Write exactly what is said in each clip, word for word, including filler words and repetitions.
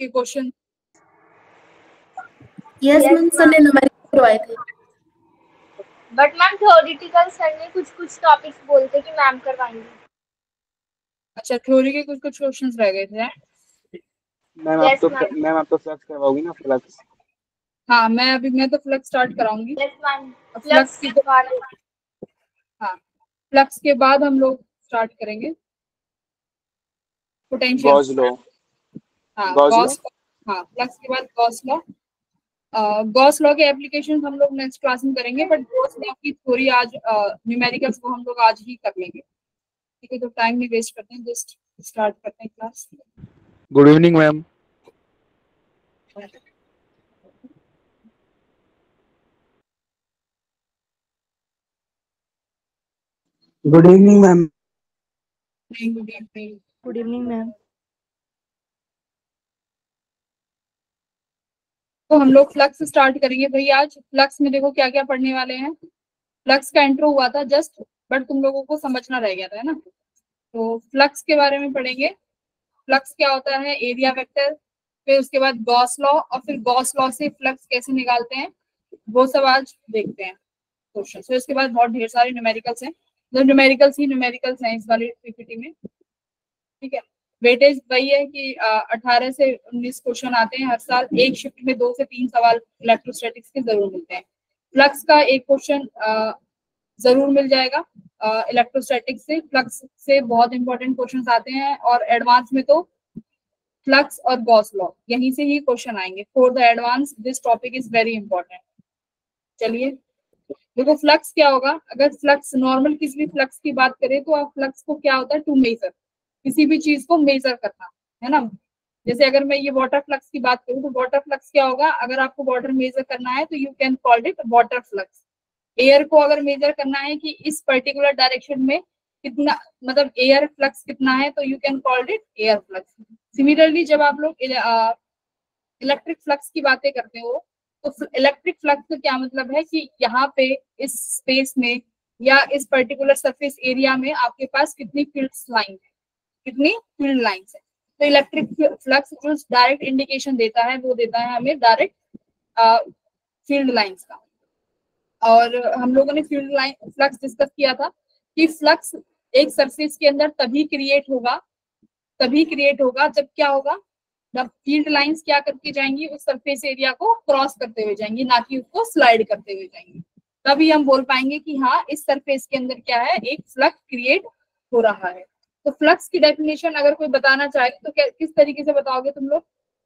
के question? Yes ma'am, sir ने numerical करवाए थे। बट मैम थ्योरेटिकल सर ने कुछ कुछ टॉपिक्स बोलते कि मैम करवाएंगे। अच्छा, थ्योरी के कुछ कुछ क्वेश्चंस रह गए थे। मैम आप तो मैम आप तो फ्लक्स करवाओगी ना? फ्लक्स? हाँ, मैं अभी मैं तो फ्लक्स स्टार्ट कराऊंगी। यस मैम, फ्लक्स फ्लक्स के बाद हाँ, फ्लक्स के बाद हम लोग स्टार्ट करेंगे पोटेंशियल। Gauss law. हाँ, गॉस गॉस हाँ, फ्लक्स के बाद गॉस लॉ। गॉस लॉ के एप्लीकेशन हम लोग नेक्स्ट क्लास में करेंगे, बट गॉस लॉ की थ्योरी आज, न्यूमेरिकल्स को हम लोग आज ही कर लेंगे। ठीक है, तो टाइम नहीं वेस्ट करते हैं, जस्ट स्टार्ट करते हैं class. Good evening ma'am. Good evening ma'am. Good evening. Good evening ma'am. तो हम लोग फ्लक्स स्टार्ट करेंगे भाई आज। फ्लक्स में देखो क्या क्या पढ़ने वाले हैं। फ्लक्स का इंट्रो हुआ था जस्ट, बट तुम लोगों को समझना रह गया था, है ना? तो फ्लक्स के बारे में पढ़ेंगे। फ्लक्स क्या होता है, एरिया वेक्टर, फिर उसके बाद गॉस लॉ, और फिर गॉस लॉ से फ्लक्स कैसे निकालते हैं, वो सब आज देखते हैं क्वेश्चन। फिर उसके बाद बहुत ढेर सारे न्यूमेरिकल्स हैं, जो न्यूमेरिकल्स ही न्यूमेरिकल्स हैं इस वाली पीपीटी में। ठीक है, वेटेज वही है कि अठारह से उन्नीस क्वेश्चन आते हैं हर साल। एक शिफ्ट में दो से तीन सवाल इलेक्ट्रोस्टैटिक्स के जरूर मिलते हैं। फ्लक्स का एक क्वेश्चन जरूर मिल जाएगा इलेक्ट्रोस्टैटिक्स से। फ्लक्स से बहुत इंपॉर्टेंट क्वेश्चंस आते हैं, और एडवांस में तो फ्लक्स और गॉस लॉ यहीं से ही क्वेश्चन आएंगे। For the advance this topic is very important. चलिए देखो, फ्लक्स क्या होगा। अगर फ्लक्स नॉर्मल किसी भी फ्लक्स की बात करें तो आप फ्लक्स को क्या होता है, टू मेजर, किसी भी चीज को मेजर करना, है ना? जैसे अगर मैं ये वाटर फ्लक्स की बात करूं तो वाटर फ्लक्स क्या होगा, अगर आपको वाटर मेजर करना है तो you can call it water flux. Air को अगर मेजर करना है कि इस पर्टिकुलर डायरेक्शन में कितना, मतलब एयर फ्लक्स कितना है, तो you can call it air flux. Similarly जब आप लोग इलेक्ट्रिक फ्लक्स की बातें करते हो तो इलेक्ट्रिक फ्लक्स का क्या मतलब है कि यहाँ पे इस स्पेस में या इस पर्टिकुलर सरफेस एरिया में आपके पास कितनी फील्ड लाइन है, कितनी फील्ड लाइंस है। तो इलेक्ट्रिक फ्लक्स जो डायरेक्ट इंडिकेशन देता है वो देता है हमें डायरेक्ट फील्ड लाइंस का। और हम लोगों ने फील्ड लाइन फ्लक्स डिस्कस किया था कि फ्लक्स एक सरफेस के अंदर तभी क्रिएट होगा तभी क्रिएट होगा जब क्या होगा, जब फील्ड लाइंस क्या करके जाएंगी, उस सरफेस एरिया को क्रॉस करते हुए जाएंगी, ना कि उसको स्लाइड करते हुए जाएंगी। तभी हम बोल पाएंगे कि हाँ, इस सरफेस के अंदर क्या है, एक फ्लक्स क्रिएट हो रहा है। तो फ्लक्स की डेफिनेशन अगर कोई बताना चाहे तो क्या, किस तरीके से बताओगे तुम लोग?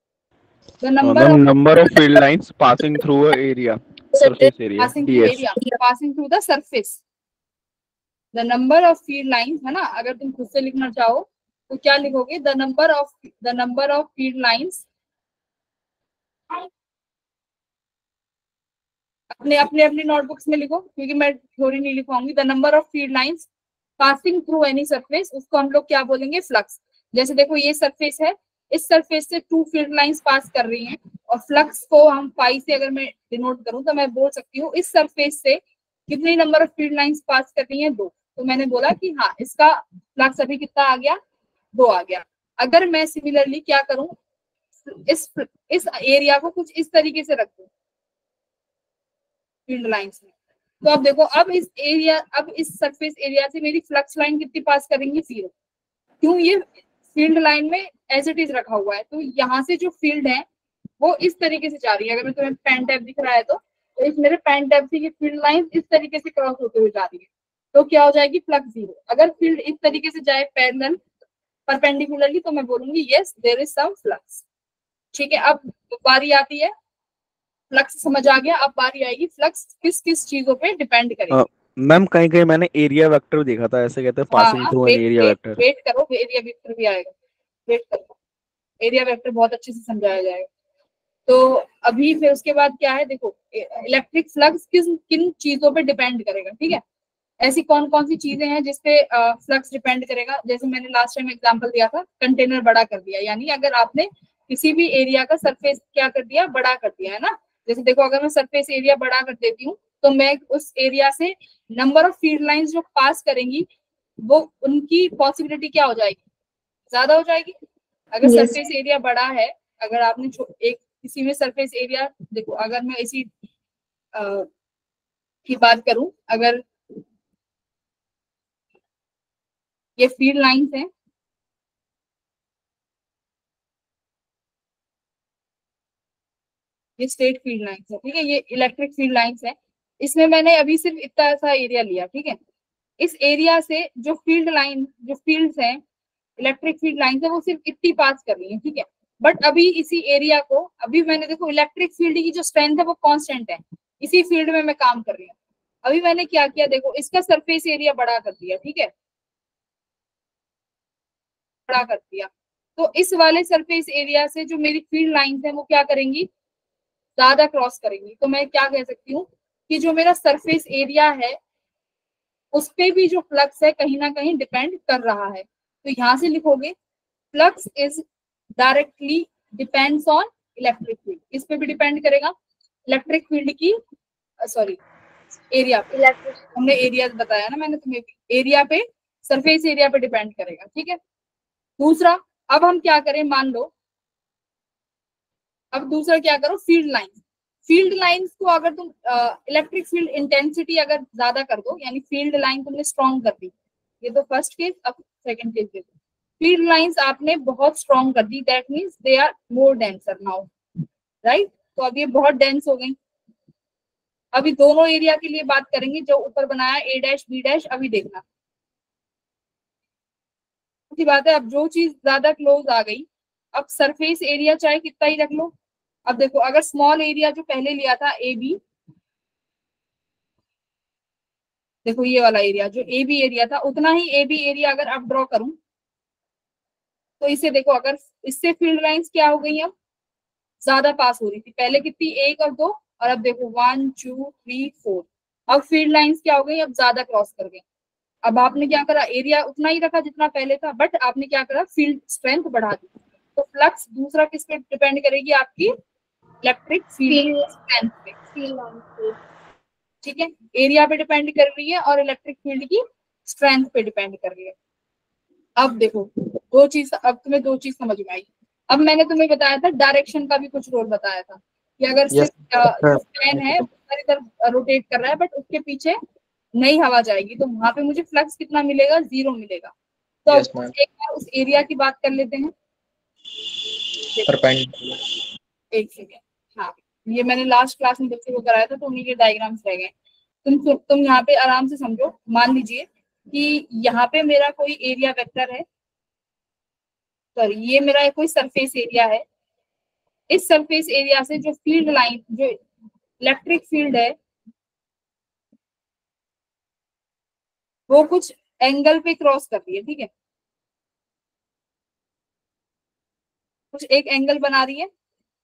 The number of number of field lines passing through a area, surface area, passing through area, passing through the surface. The number of field lines, है ना? अगर तुम खुद से लिखना चाहो तो क्या लिखोगे, the number of the number of field lines, अपने अपने अपने नोटबुक्स में लिखो क्योंकि मैं थ्योरी नहीं लिखवाऊंगी। The number of field lines passing through any surface, उसको हम लोग क्या बोलेंगे, फ्लक्स। जैसे देखो ये सरफेस है, इस सरफेस से टू फील्ड लाइंस पास कर रही हैं, और फ्लक्स को हम फाई से अगर मैं डिनोट करूं तो मैं बोल सकती हूँ इस सरफेस से कितनी number of field lines pass कर रही हैं, दो। तो मैंने बोला कि हाँ, इसका फ्लक्स अभी कितना आ गया, दो आ गया। अगर मैं सिमिलरली क्या करूं, इस इस एरिया को कुछ इस तरीके से रख दूं फील्ड लाइंस में, तो अब देखो, अब इस एरिया अब इस सरफेस एरिया से मेरी फ्लक्स लाइन कितनी पास करेंगी, जीरो। क्यों? ये फील्ड लाइन में एज इट इज रखा हुआ है, तो यहाँ से जो फील्ड है वो इस तरीके से जा रही है। अगर मैं तुम्हें पेन टैप दिख रहा है तो, तो इस मेरे पेन टैप से ये फील्ड लाइन इस तरीके से क्रॉस होते हुए जा रही है, तो क्या हो जाएगी, फ्लक्स जीरो। अगर फील्ड इस तरीके से जाए पैरेलल परपेंडिकुलरली तो मैं बोलूंगी yes there is some flux. ठीक है, अब बारी आती है, फ्लक्स समझ आ गया, अब बारी आएगी फ्लक्स किस किस चीजों पे डिपेंड करेगी। मैम कहीं कहीं मैंने एरिया वेक्टर देखा था, ऐसे कहते हैं passing through an area vector. Wait करो, एरिया वेक्टर भी आएगा, वेट करो, एरिया वेक्टर बहुत अच्छे से समझाया जाएगा। तो अभी फिर उसके बाद क्या है, देखो इलेक्ट्रिक फ्लक्स किस किन चीजों पे डिपेंड करेगा। ठीक है, ऐसी कौन कौन सी चीजें हैं जिसपे फ्लक्स डिपेंड करेगा। जैसे मैंने लास्ट टाइम एग्जांपल दिया था, कंटेनर बड़ा कर दिया, यानी अगर आपने किसी भी एरिया का सरफेस क्या कर दिया, बड़ा कर दिया, है ना? जैसे देखो, अगर मैं सरफेस एरिया बड़ा कर देती हूँ तो मैं उस एरिया से नंबर ऑफ फील्ड लाइंस जो पास करेंगी वो उनकी पॉसिबिलिटी क्या हो जाएगी, ज्यादा हो जाएगी। अगर yes. सरफेस एरिया बड़ा है अगर आपने एक इसी में सरफेस एरिया देखो, अगर मैं इसी आ, की बात करूं, अगर ये फील्ड लाइंस हैं, ये स्ट्रेट फील्ड लाइंस है, ठीक है, ये इलेक्ट्रिक फील्ड लाइंस है। इसमें मैंने अभी सिर्फ इतना सा एरिया लिया, ठीक है। इस एरिया से जो फील्ड लाइन, जो फील्ड्स हैं, इलेक्ट्रिक फील्ड लाइंस है, वो सिर्फ इतनी पास कर रही है, ठीक है। बट अभी इसी एरिया को, अभी मैंने देखो इलेक्ट्रिक फील्ड की जो स्ट्रेंथ है वो कांस्टेंट है, इसी फील्ड में मैं काम कर रही हूँ। अभी मैंने क्या किया, देखो इसका सरफेस एरिया बड़ा कर दिया, ठीक है, बड़ा कर दिया। तो इस वाले सरफेस एरिया से जो मेरी फील्ड लाइंस है वो क्या करेंगी, ज्यादा क्रॉस करेंगी। तो मैं क्या कह सकती हूँ कि जो मेरा सरफेस एरिया है उस पे भी जो फ्लक्स है कहीं ना कहीं डिपेंड कर रहा है। तो यहां से लिखोगे flux is directly depends on electric field. इस पे भी डिपेंड करेगा, इलेक्ट्रिक फील्ड की, सॉरी एरिया पे, हमने एरिया बताया ना मैंने तुम्हें, एरिया पे, सरफेस एरिया पे डिपेंड करेगा, ठीक है। दूसरा, अब हम क्या करें, मान लो अब दूसरा क्या करो, फील्ड लाइन। फील्ड लाइंस को अगर तुम इलेक्ट्रिक फील्ड इंटेंसिटी अगर ज्यादा कर दो, यानी फील्ड लाइन तुमने स्ट्रॉन्ग कर दी, ये तो फर्स्ट केस। अब सेकंड केस देखो, फील्ड लाइंस आपने बहुत स्ट्रॉन्ग कर दी, that means they are more denser now, right. तो अब ये बहुत डेंस हो गई। अभी दोनों एरिया के लिए बात करेंगे, जो ऊपर बनाया ए डैश बी डैश, अभी देखना की बात है। अब जो चीज ज्यादा क्लोज आ गई, अब सरफेस एरिया चाहे कितना ही रख लो। अब देखो अगर स्मॉल एरिया जो पहले लिया था ए बी, देखो ये वाला एरिया जो ए बी एरिया था, उतना ही ए बी एरिया अगर अब ड्रॉ करूं तो इसे देखो, अगर इससे फील्ड लाइंस क्या हो गई, अब ज्यादा पास हो रही थी, पहले कितनी, एक और दो, और अब देखो वन टू थ्री फोर, अब फील्ड लाइंस क्या हो गई, अब ज्यादा क्रॉस कर गई। अब आपने क्या करा, एरिया उतना ही रखा जितना पहले था, बट आपने क्या करा, फील्ड स्ट्रेंथ बढ़ा दी। तो फ्लक्स दूसरा किस पे डिपेंड करेगी, आपकी इलेक्ट्रिक फील्ड स्ट्रेंथ पे, ठीक है। एरिया पे डिपेंड कर रही है और इलेक्ट्रिक फील्ड की स्ट्रेंथ पे डिपेंड कर रही है। अब देखो दो चीज, अब तुम्हें दो चीज समझ में आई। अब मैंने तुम्हें बताया था डायरेक्शन का भी कुछ रोल बताया था कि अगर सिर्फ फैन है इधर रोटेट कर रहा है बट उसके पीछे नई हवा जाएगी, तो वहां पे मुझे फ्लक्स कितना मिलेगा, जीरो मिलेगा। तो yes, अब एक बार उस एरिया की बात कर लेते हैं। एक सेकेंड, हाँ ये मैंने लास्ट क्लास में बच्चे को कराया था तो उन्हीं के डायग्राम्स रह गए। तुम तुम यहाँ पे आराम से समझो। मान लीजिए कि यहाँ पे मेरा कोई एरिया वेक्टर है, सॉरी ये मेरा कोई सरफेस एरिया है। इस सरफेस एरिया से जो फील्ड लाइन, जो इलेक्ट्रिक फील्ड है, वो कुछ एंगल पे क्रॉस कर रही है, ठीक है, कुछ एक एंगल बना रही है,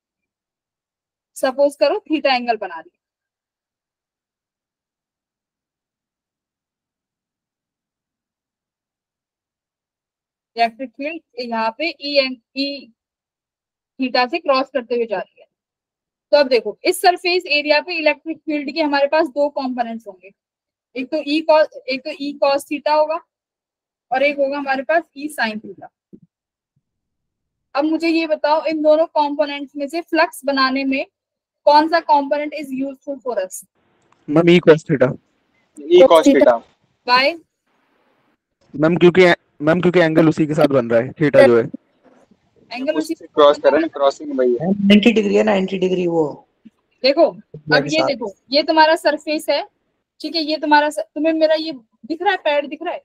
सपोज करो थीटा एंगल बना रही है। इलेक्ट्रिक फील्ड यहाँ पे ई ई थीटा से क्रॉस करते हुए जा रही है। तो अब देखो इस सरफेस एरिया पे इलेक्ट्रिक फील्ड के हमारे पास दो कंपोनेंट्स होंगे, एक तो ई कॉस एक तो ई कॉस थीटा होगा और एक होगा हमारे पास ई साइन थीटा। अब मुझे ये बताओ इन दोनों कंपोनेंट्स में से फ्लक्स बनाने में कौन सा component is useful for us? Ma'am E cos theta. E cos theta. By ma'am क्योंकि मैम क्योंकि एंगल उसी के साथ बन रहा है, थीटा जो है एंगल उसी से क्रॉस कर रहे हैं, क्रॉसिंग वही है, नाइंटी डिग्री है, नाइंटी डिग्री वो। देखो अब ये देखो, ये तुम्हारा सरफेस है, ठीक है, ये तुम्हारा, तुम्हें मेरा ये दिख रहा है, पैड दिख रहा है?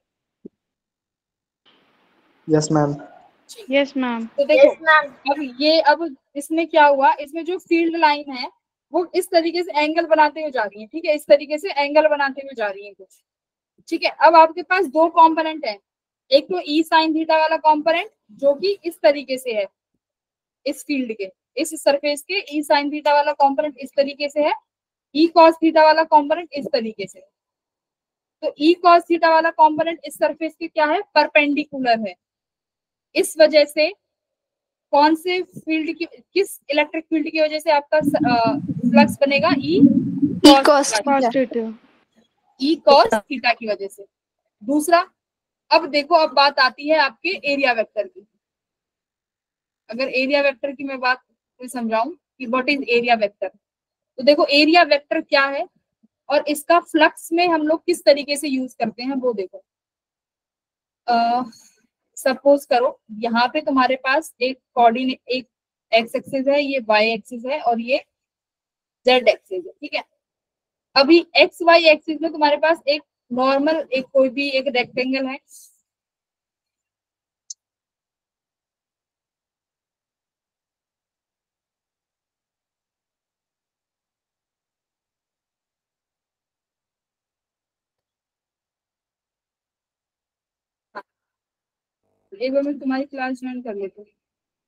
Yes ma'am. Yes ma'am. तो देखो yes, अब ये, अब इसमें क्या हुआ, इसमें जो फील्ड लाइन है वो इस तरीके से एंगल बनाते हुए जा रही है, ठीक है, इस तरीके से एंगल बनाते हुए जा रही है कुछ, ठीक है। अब आपके पास दो कंपोनेंट है, एक तो ई साइन थीटा वाला कंपोनेंट जो कि इस तरीके से है, इस फील्ड के, इस सरफेस के ई साइन थीटा वाला कंपोनेंट इस तरीके से है, ई कॉस थीटा वाला कंपोनेंट इस तरीके से। तो ई कॉस थीटा वाला कंपोनेंट इस सरफेस के क्या है, परपेंडिकुलर है। इस वजह से कौन से फील्ड की, किस इलेक्ट्रिक फील्ड की वजह से आपका फ्लक्स बनेगा, E cos theta, E cos theta की वजह से। दूसरा, अब देखो अब बात आती है आपके एरिया वेक्टर की। अगर एरिया वेक्टर की मैं बात समझाऊं कि व्हाट इज एरिया वेक्टर, तो देखो एरिया वेक्टर क्या है और इसका फ्लक्स में हम लोग किस तरीके से यूज करते हैं वो देखो। सपोज करो यहाँ पे तुम्हारे पास एक कोऑर्डिनेट, एक एक्स एक्सिस है, ये वाई एक्सिस है और ये जेड एक्सिस है, ठीक है। अभी एक्स वाई एक्सिस में तुम्हारे पास एक नॉर्मल, एक कोई भी एक रेक्टेंगल है, एक बार मैं तुम्हारी क्लास ज्वाइन कर लेती हूँ।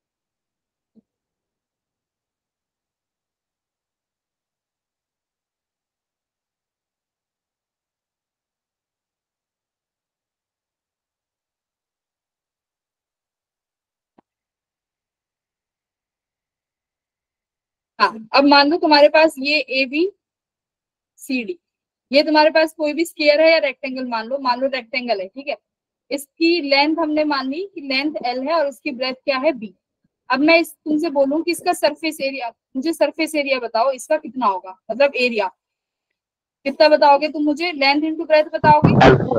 हाँ, अब मान लो तुम्हारे पास ये ए बी सी डी, ये तुम्हारे पास कोई भी स्क्वायर है या रेक्टेंगल, मान लो मान लो रेक्टेंगल है, ठीक है। इसकी लेंथ हमने मान ली कि लेंथ एल है और उसकी ब्रेथ क्या है बी। अब मैं इस तुमसे बोलूं कि इसका सरफेस एरिया, मुझे सरफेस एरिया बताओ इसका कितना होगा, मतलब एरिया कितना बताओगे तुम मुझे, लेंथ इंटू ब्रेथ बताओगे,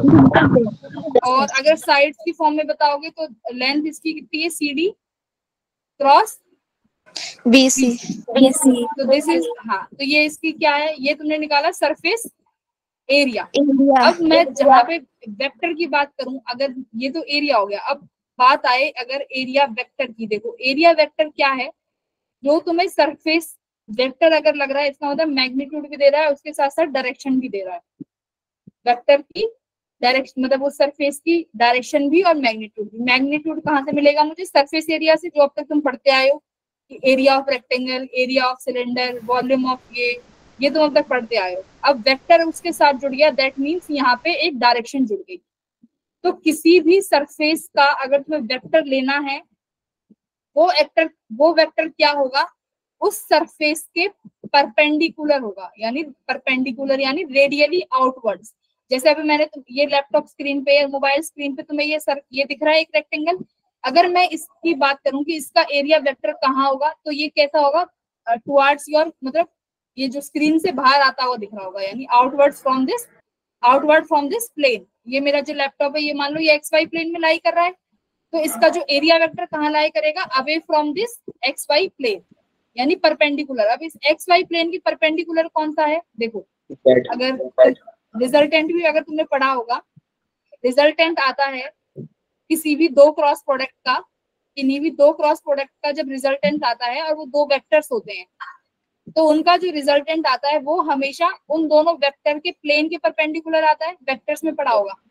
और अगर साइड्स की फॉर्म में बताओगे तो लेंथ इसकी कितनी है C D cross BC BC, तो दिस इज, हाँ तो ये इसकी क्या है, ये तुमने निकाला सरफेस एरिया। अब मैं जहाँ पे वेक्टर की बात करूं, अगर ये तो एरिया हो गया, अब बात आए अगर एरिया वेक्टर की, देखो एरिया वेक्टर क्या है, जो तुम्हें सरफेस वेक्टर अगर लग रहा है इसका मतलब मैग्नीट्यूड भी दे रहा है, उसके साथ साथ डायरेक्शन भी दे रहा है। वेक्टर की डायरेक्शन मतलब वो सरफेस की डायरेक्शन भी और मैग्नीट्यूड भी। मैग्नीट्यूड कहाँ से मिलेगा मुझे, सरफेस एरिया से, जो अब तक तुम पढ़ते आए हो, area of rectangle, area of cylinder, volume of ये ये तुम अब तक पढ़ते आए हो। अब वेक्टर उसके साथ जुड़ गया, दैट मीन्स यहाँ पे एक डायरेक्शन जुड़ गई। तो किसी भी सरफेस का अगर तुम्हें वेक्टर लेना है, वो वेक्टर वो वेक्टर क्या होगा, उस सरफेस के परपेंडिकुलर होगा, यानी परपेंडिकुलर यानी रेडियली आउटवर्ड्स। जैसे अभी मैंने ये लैपटॉप स्क्रीन पे या मोबाइल स्क्रीन पे तुम्हें ये सर ये दिख रहा है एक रेक्टेंगल, अगर मैं इसकी बात करूं कि इसका एरिया वेक्टर कहाँ होगा, तो ये कैसा होगा, टुवर्ड्स योर, मतलब ये जो स्क्रीन से बाहर आता हुआ दिख रहा होगा, यानी outwards from this outward from this plane. ये मेरा जो लैपटॉप है, ये मान लो ये एक्स वाई प्लेन में लाई कर रहा है, तो इसका जो एरिया वेक्टर कहाँ लाई करेगा, away from this X Y plane, यानी परपेंडिकुलर। अब इस एक्स वाई प्लेन की परपेंडिकुलर कौन सा है, देखो अगर रिजल्टेंट भी अगर तुमने पढ़ा होगा, रिजल्टेंट आता है किसी भी दो क्रॉस प्रोडक्ट का, किन्हीं भी दो क्रॉस प्रोडक्ट का जब रिजल्टेंट आता है और वो दो वेक्टर्स होते हैं, तो उनका जो रिजल्टेंट आता है वो हमेशा उन दोनों वेक्टर के प्लेन के परपेंडिकुलर आता है। वेक्टर्स में पढ़ा होगा,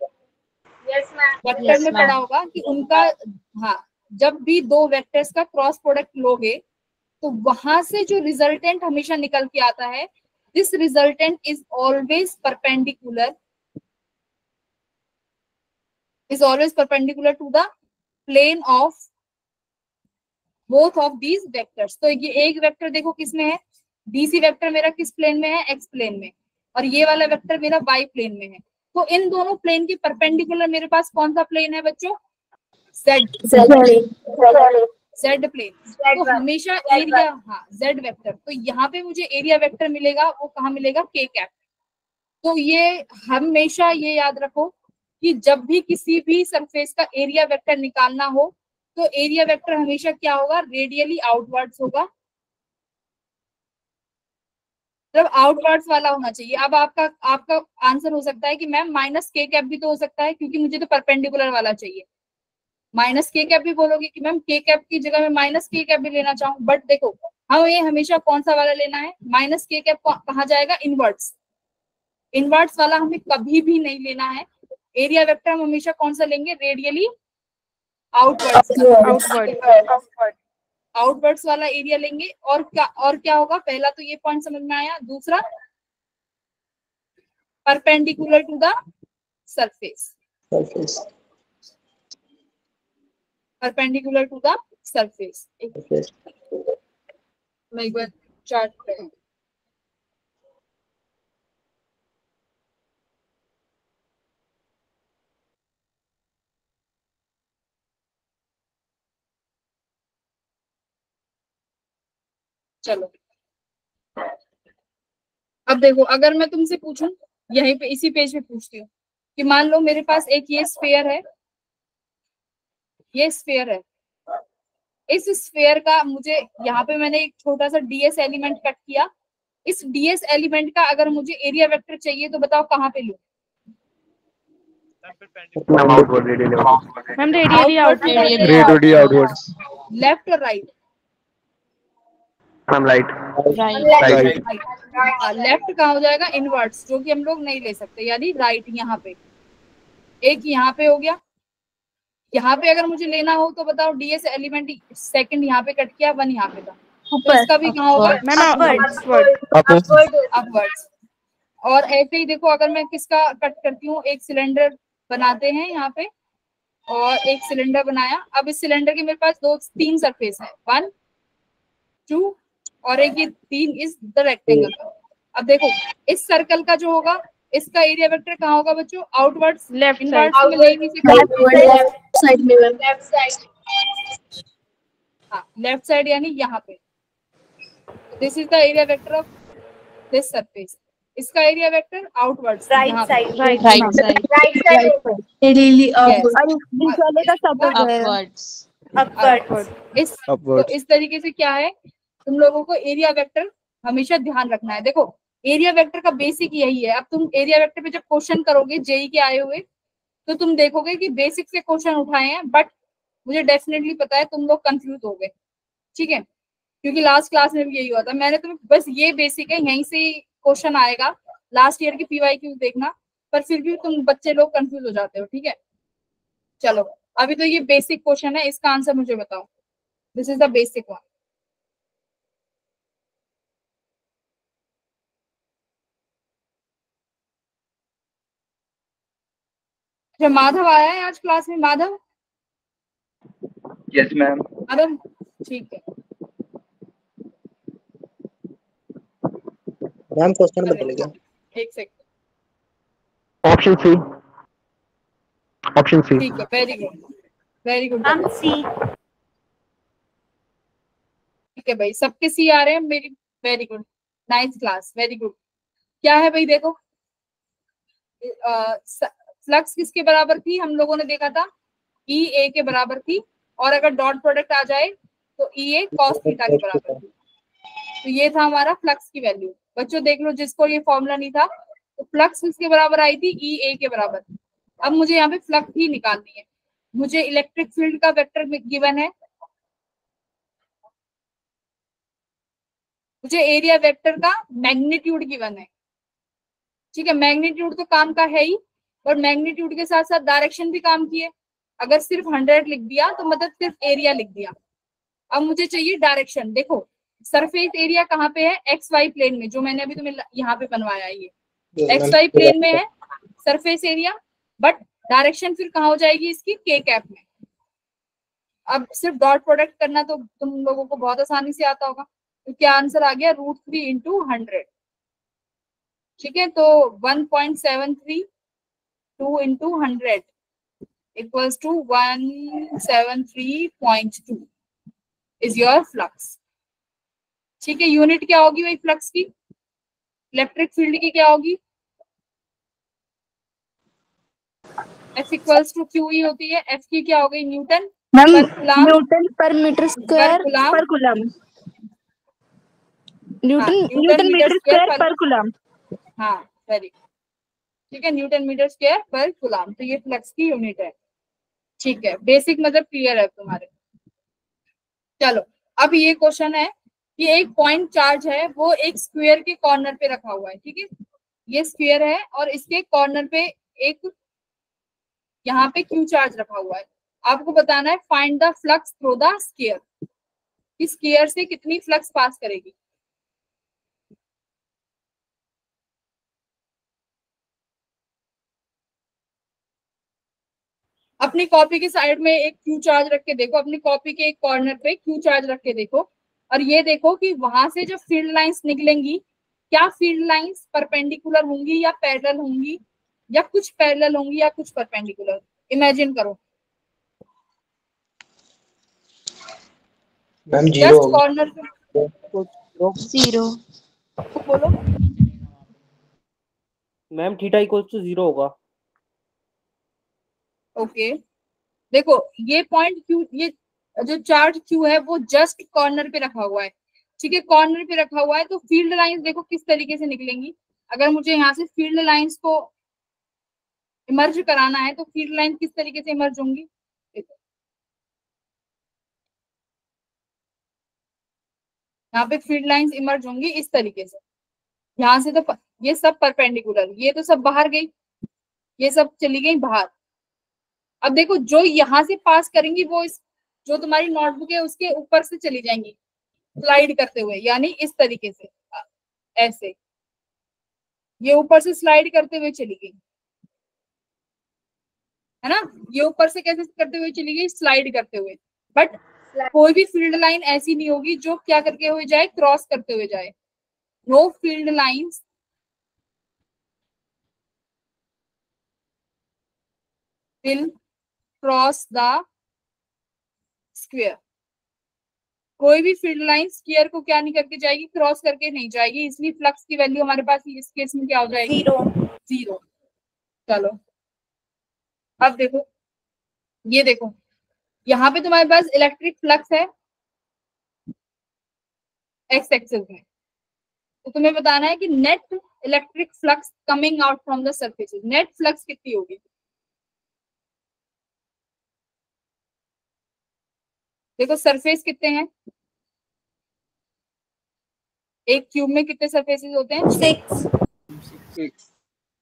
यस मैम, वेक्टर में पढ़ा होगा कि उनका, हाँ जब भी दो वेक्टर्स का क्रॉस प्रोडक्ट लोगे तो वहां से जो रिजल्टेंट हमेशा निकल के आता है, this resultant is always perpendicular is always perpendicular to the plane of both of these vectors। तो ये एक वेक्टर देखो किस में है, बीसी वेक्टर मेरा किस प्लेन में है, एक्स प्लेन में, और ये वाला वेक्टर मेरा वाई प्लेन में है। तो इन दोनों प्लेन के परपेंडिकुलर मेरे पास कौन सा प्लेन है बच्चों, जेड जेड प्लेन। तो हमेशा एरिया, हाँ जेड वेक्टर, तो यहाँ पे मुझे एरिया वेक्टर मिलेगा, वो कहाँ मिलेगा, के कैप। तो ये हमेशा ये याद रखो कि जब भी किसी भी सरफेस का एरिया वेक्टर निकालना हो, तो एरिया वेक्टर हमेशा क्या होगा, रेडियली आउटवर्ड्स होगा, मतलब आउटवर्ड्स वाला होना चाहिए। अब आपका आपका आंसर हो सकता है कि मैम माइनस के कैप भी तो हो सकता है, क्योंकि मुझे तो परपेंडिकुलर वाला चाहिए। माइनस के कैप भी बोलोगे कि मैम के कैप की जगह में माइनस के कैप भी लेना चाहूँ, बट देखो हमें ये हमेशा कौन सा वाला लेना है, माइनस के कैप कहाँ जाएगा, इनवर्ड्स। इनवर्ड्स वाला हमें कभी भी नहीं लेना है। एरिया वेक्टर हम हमेशा कौन सा लेंगे, रेडियली आउटवर्ड्स आउटवर्ड आउटवर्ड्स वाला एरिया लेंगे। और क्या और क्या होगा, पहला तो ये पॉइंट समझ में आया, दूसरा perpendicular to the surface, surface perpendicular to the surface. Surface मैं एक बार चार्ट चलो अब देखो, अगर मैं तुमसे पूछूं, यहीं पे इसी पेज पे पूछती हूँ कि मान लो मेरे पास एक ये स्फीयर है, ये स्फीयर है, इस स्फीयर का मुझे यहाँ पे मैंने एक छोटा सा डीएस एलिमेंट कट किया, इस डीएस एलिमेंट का अगर मुझे एरिया वेक्टर चाहिए तो बताओ कहाँ पे लूं? Ma'am outward radially outward ma'am radially outward radially outward left और right? Ma'am right right right left कहाँ हो जाएगा? इनवर्ड्स, जो कि हम लोग नहीं ले सकते, यानी राइट यहाँ पे, एक यहाँ पे हो गया। यहाँ पे अगर मुझे लेना हो तो बताओ, डीएस एलिमेंट सेकंड यहाँ पे कट किया, वन यहाँ पे था, तो इसका भी कहाँ होगा? अपवर्ड्स। और ऐसे ही देखो, अगर मैं किसका कट करती हूँ, एक सिलेंडर बनाते हैं यहाँ पे, और एक सिलेंडर बनाया, अब इस सिलेंडर के मेरे पास दो तीन सरफेस है, वन टू और एक ये तीन इज द रेक्टेंगल। अब देखो इस सर्कल का जो होगा, इसका एरिया वेक्टर कहाँ होगा बच्चों? आउटवर्ड्स, लेफ्ट इनवर्ड्स साइड में ले नहीं सकते, साइड में लेफ्ट साइड हाँ लेफ्ट साइड यानी यहाँ पे। This is the area vector of this surface, इसका area vector outwards, right side right side right side radially और बीच वाले का सब अपवर्ड्स इस तो इस तरीके से क्या है, तुम लोगों को एरिया वेक्टर हमेशा ध्यान रखना है। देखो एरिया वेक्टर का बेसिक यही है। अब तुम एरिया वेक्टर पे जब क्वेश्चन करोगे जेई के आए हुए, तो तुम देखोगे कि बेसिक से क्वेश्चन उठाए हैं, बट मुझे डेफिनेटली पता है तुम लोग कंफ्यूज हो गए, ठीक है, क्योंकि लास्ट क्लास में भी यही हुआ था। मैंने तुम्हें बस ये बेसिक है, यहीं से क्वेश्चन आएगा, लास्ट ईयर की पीवाई क्यू देखना, पर फिर भी तुम बच्चे लोग कंफ्यूज हो जाते हो, ठीक है। चलो अभी तो ये बेसिक क्वेश्चन है, इसका आंसर मुझे बताओ। This is the basic one. Madhav आया है आज क्लास में? माधव? Yes ma'am. माधव ठीक है। मैम क्वेश्चन बदल गया। एक second, option C, option C. ठीक है, वेरी गुड वेरी गुड। हम सी, ठीक है भाई, सबके सी आ रहे हैं, मेरी very good, nice class, very good. क्या है भाई देखो, फ्लक्स किसके बराबर थी? हम लोगों ने देखा था ई ए के बराबर थी, और अगर डॉट प्रोडक्ट आ जाए तो ई ए कॉस थीटा के बराबर थी। तो ये था हमारा फ्लक्स की वैल्यू। बच्चों देख लो, जिसको ये फॉर्मूला नहीं था, तो फ्लक्स किसके बराबर आई थी? ई ए के बराबर। अब मुझे यहाँ पे फ्लक्स ही निकालनी है। मुझे इलेक्ट्रिक फील्ड का वेक्टर गिवन है, मुझे एरिया वेक्टर का मैग्नीट्यूड गिवन है, ठीक है। मैग्नीट्यूड तो काम का है ही, और मैग्नीट्यूड के साथ साथ डायरेक्शन भी काम की है। अगर सिर्फ हंड्रेड लिख दिया तो मतलब सिर्फ एरिया लिख दिया। अब मुझे चाहिए डायरेक्शन। देखो सरफेस एरिया कहाँ पे है? एक्स वाई प्लेन में, जो मैंने अभी तुम्हें यहाँ पे बनवाया है, ये एक्स वाई प्लेन में है सरफेस एरिया, बट डायरेक्शन फिर कहाँ हो जाएगी इसकी? के कैप में। अब सिर्फ डॉट प्रोडक्ट करना तो तुम लोगों को बहुत आसानी से आता होगा, तो क्या आंसर आ गया? रूट थ्री इंटू हंड्रेड, ठीक है। तो one point seven three two into hundred equals to one seven three point two is your flux, ठीक है। यूनिट क्या होगी भाई फ्लक्स की? इलेक्ट्रिक फील्ड की क्या होगी? F equals to Q E होती है। F की क्या हो गई? Newton per coulomb, newton per meter square per coulomb, newton newton meter square per coulomb. हाँ वेरी, ठीक है, newton meter square per coulomb. तो ये फ्लक्स की यूनिट है, ठीक है। बेसिक मतलब क्लियर है तुम्हारे। चलो अब ये क्वेश्चन है कि एक पॉइंट चार्ज है, वो एक स्क्वायर के कॉर्नर पे रखा हुआ है, ठीक है। ये स्क्वायर है और इसके कॉर्नर पे एक यहाँ पे क्यू चार्ज रखा हुआ है। आपको बताना है find the flux through the square, इस स्क्वायर से कितनी फ्लक्स पास करेगी। अपनी कॉपी के साइड में एक क्यू चार्ज रख के देखो, अपनी कॉपी के एक कॉर्नर पे क्यू चार्ज रख के देखो, और ये देखो कि वहां से जो फील्ड लाइंस निकलेंगी, क्या फील्ड लाइंस परपेंडिकुलर होंगी या पैरेलल होंगी, या कुछ पैरेलल होंगी या कुछ परपेंडिकुलर। इमेजिन करो। मैम जीरो जस्ट कॉर्नर पे जीरो। बोलो ma'am theta equal to zero होगा। Okay okay. देखो ये पॉइंट क्यू, ये जो चार्ज क्यू है वो जस्ट कॉर्नर पे रखा हुआ है, ठीक है, कॉर्नर पे रखा हुआ है। तो फील्ड लाइंस देखो किस तरीके से निकलेंगी। अगर मुझे यहाँ से फील्ड लाइंस को इमर्ज कराना है तो फील्ड लाइन किस तरीके से इमर्ज होंगी। देखो यहाँ पे फील्ड लाइंस इमर्ज होंगी इस तरीके से। यहाँ से तो ये सब परपेंडिकुलर, ये तो सब बाहर गई, ये सब चली गई बाहर। अब देखो जो यहाँ से पास करेंगी वो इस जो तुम्हारी नोटबुक है उसके ऊपर से चली जाएंगी स्लाइड करते हुए, यानी इस तरीके से, ऐसे ये ऊपर से स्लाइड करते हुए चली गई, है ना। ये ऊपर से कैसे करते हुए चली गई, स्लाइड करते हुए। बट कोई भी फील्ड लाइन ऐसी नहीं होगी जो क्या करके हुए जाए, क्रॉस करते हुए जाए। No field lines will cross the square. कोई भी फील्ड लाइन स्क्वायर को क्या नहीं करके जाएगी, क्रॉस करके नहीं जाएगी, इसलिए फ्लक्स की वैल्यू हमारे पास इस केस में क्या हो जाएगी, जीरो। जीरो। चलो अब देखो, ये देखो यहाँ पे तुम्हारे पास इलेक्ट्रिक फ्लक्स है एक्स एक्सिस में, तो तुम्हें बताना है कि net electric flux coming out from the surface, net flux कितनी होगी। देखो सरफेस कितने हैं, एक क्यूब में कितने सरफेसेस होते हैं, सिक्स। सिक्स।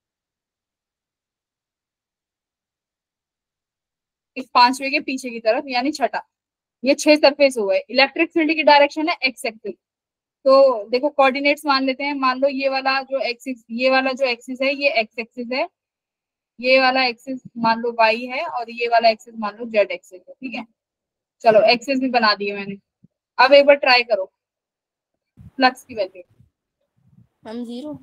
इस पांचवे के पीछे की तरफ यानी छठा, ये छह सरफेस हो गए। इलेक्ट्रिक फील्ड की डायरेक्शन है एक्स एक्सिस। तो देखो कोऑर्डिनेट्स मान लेते हैं, मान लो ये वाला जो एक्सिस, ये वाला जो एक्सिस है ये एक्स एक्सिस है, ये वाला एक्सिस मान लो वाई है, और ये वाला एक्सिस मान लो जेड एक्सिस है, ठीक है। चलो एक्सिस भी बना दिए मैंने। अब एक बार ट्राई करो फ्लक्स की वैल्यू। हम जीरो।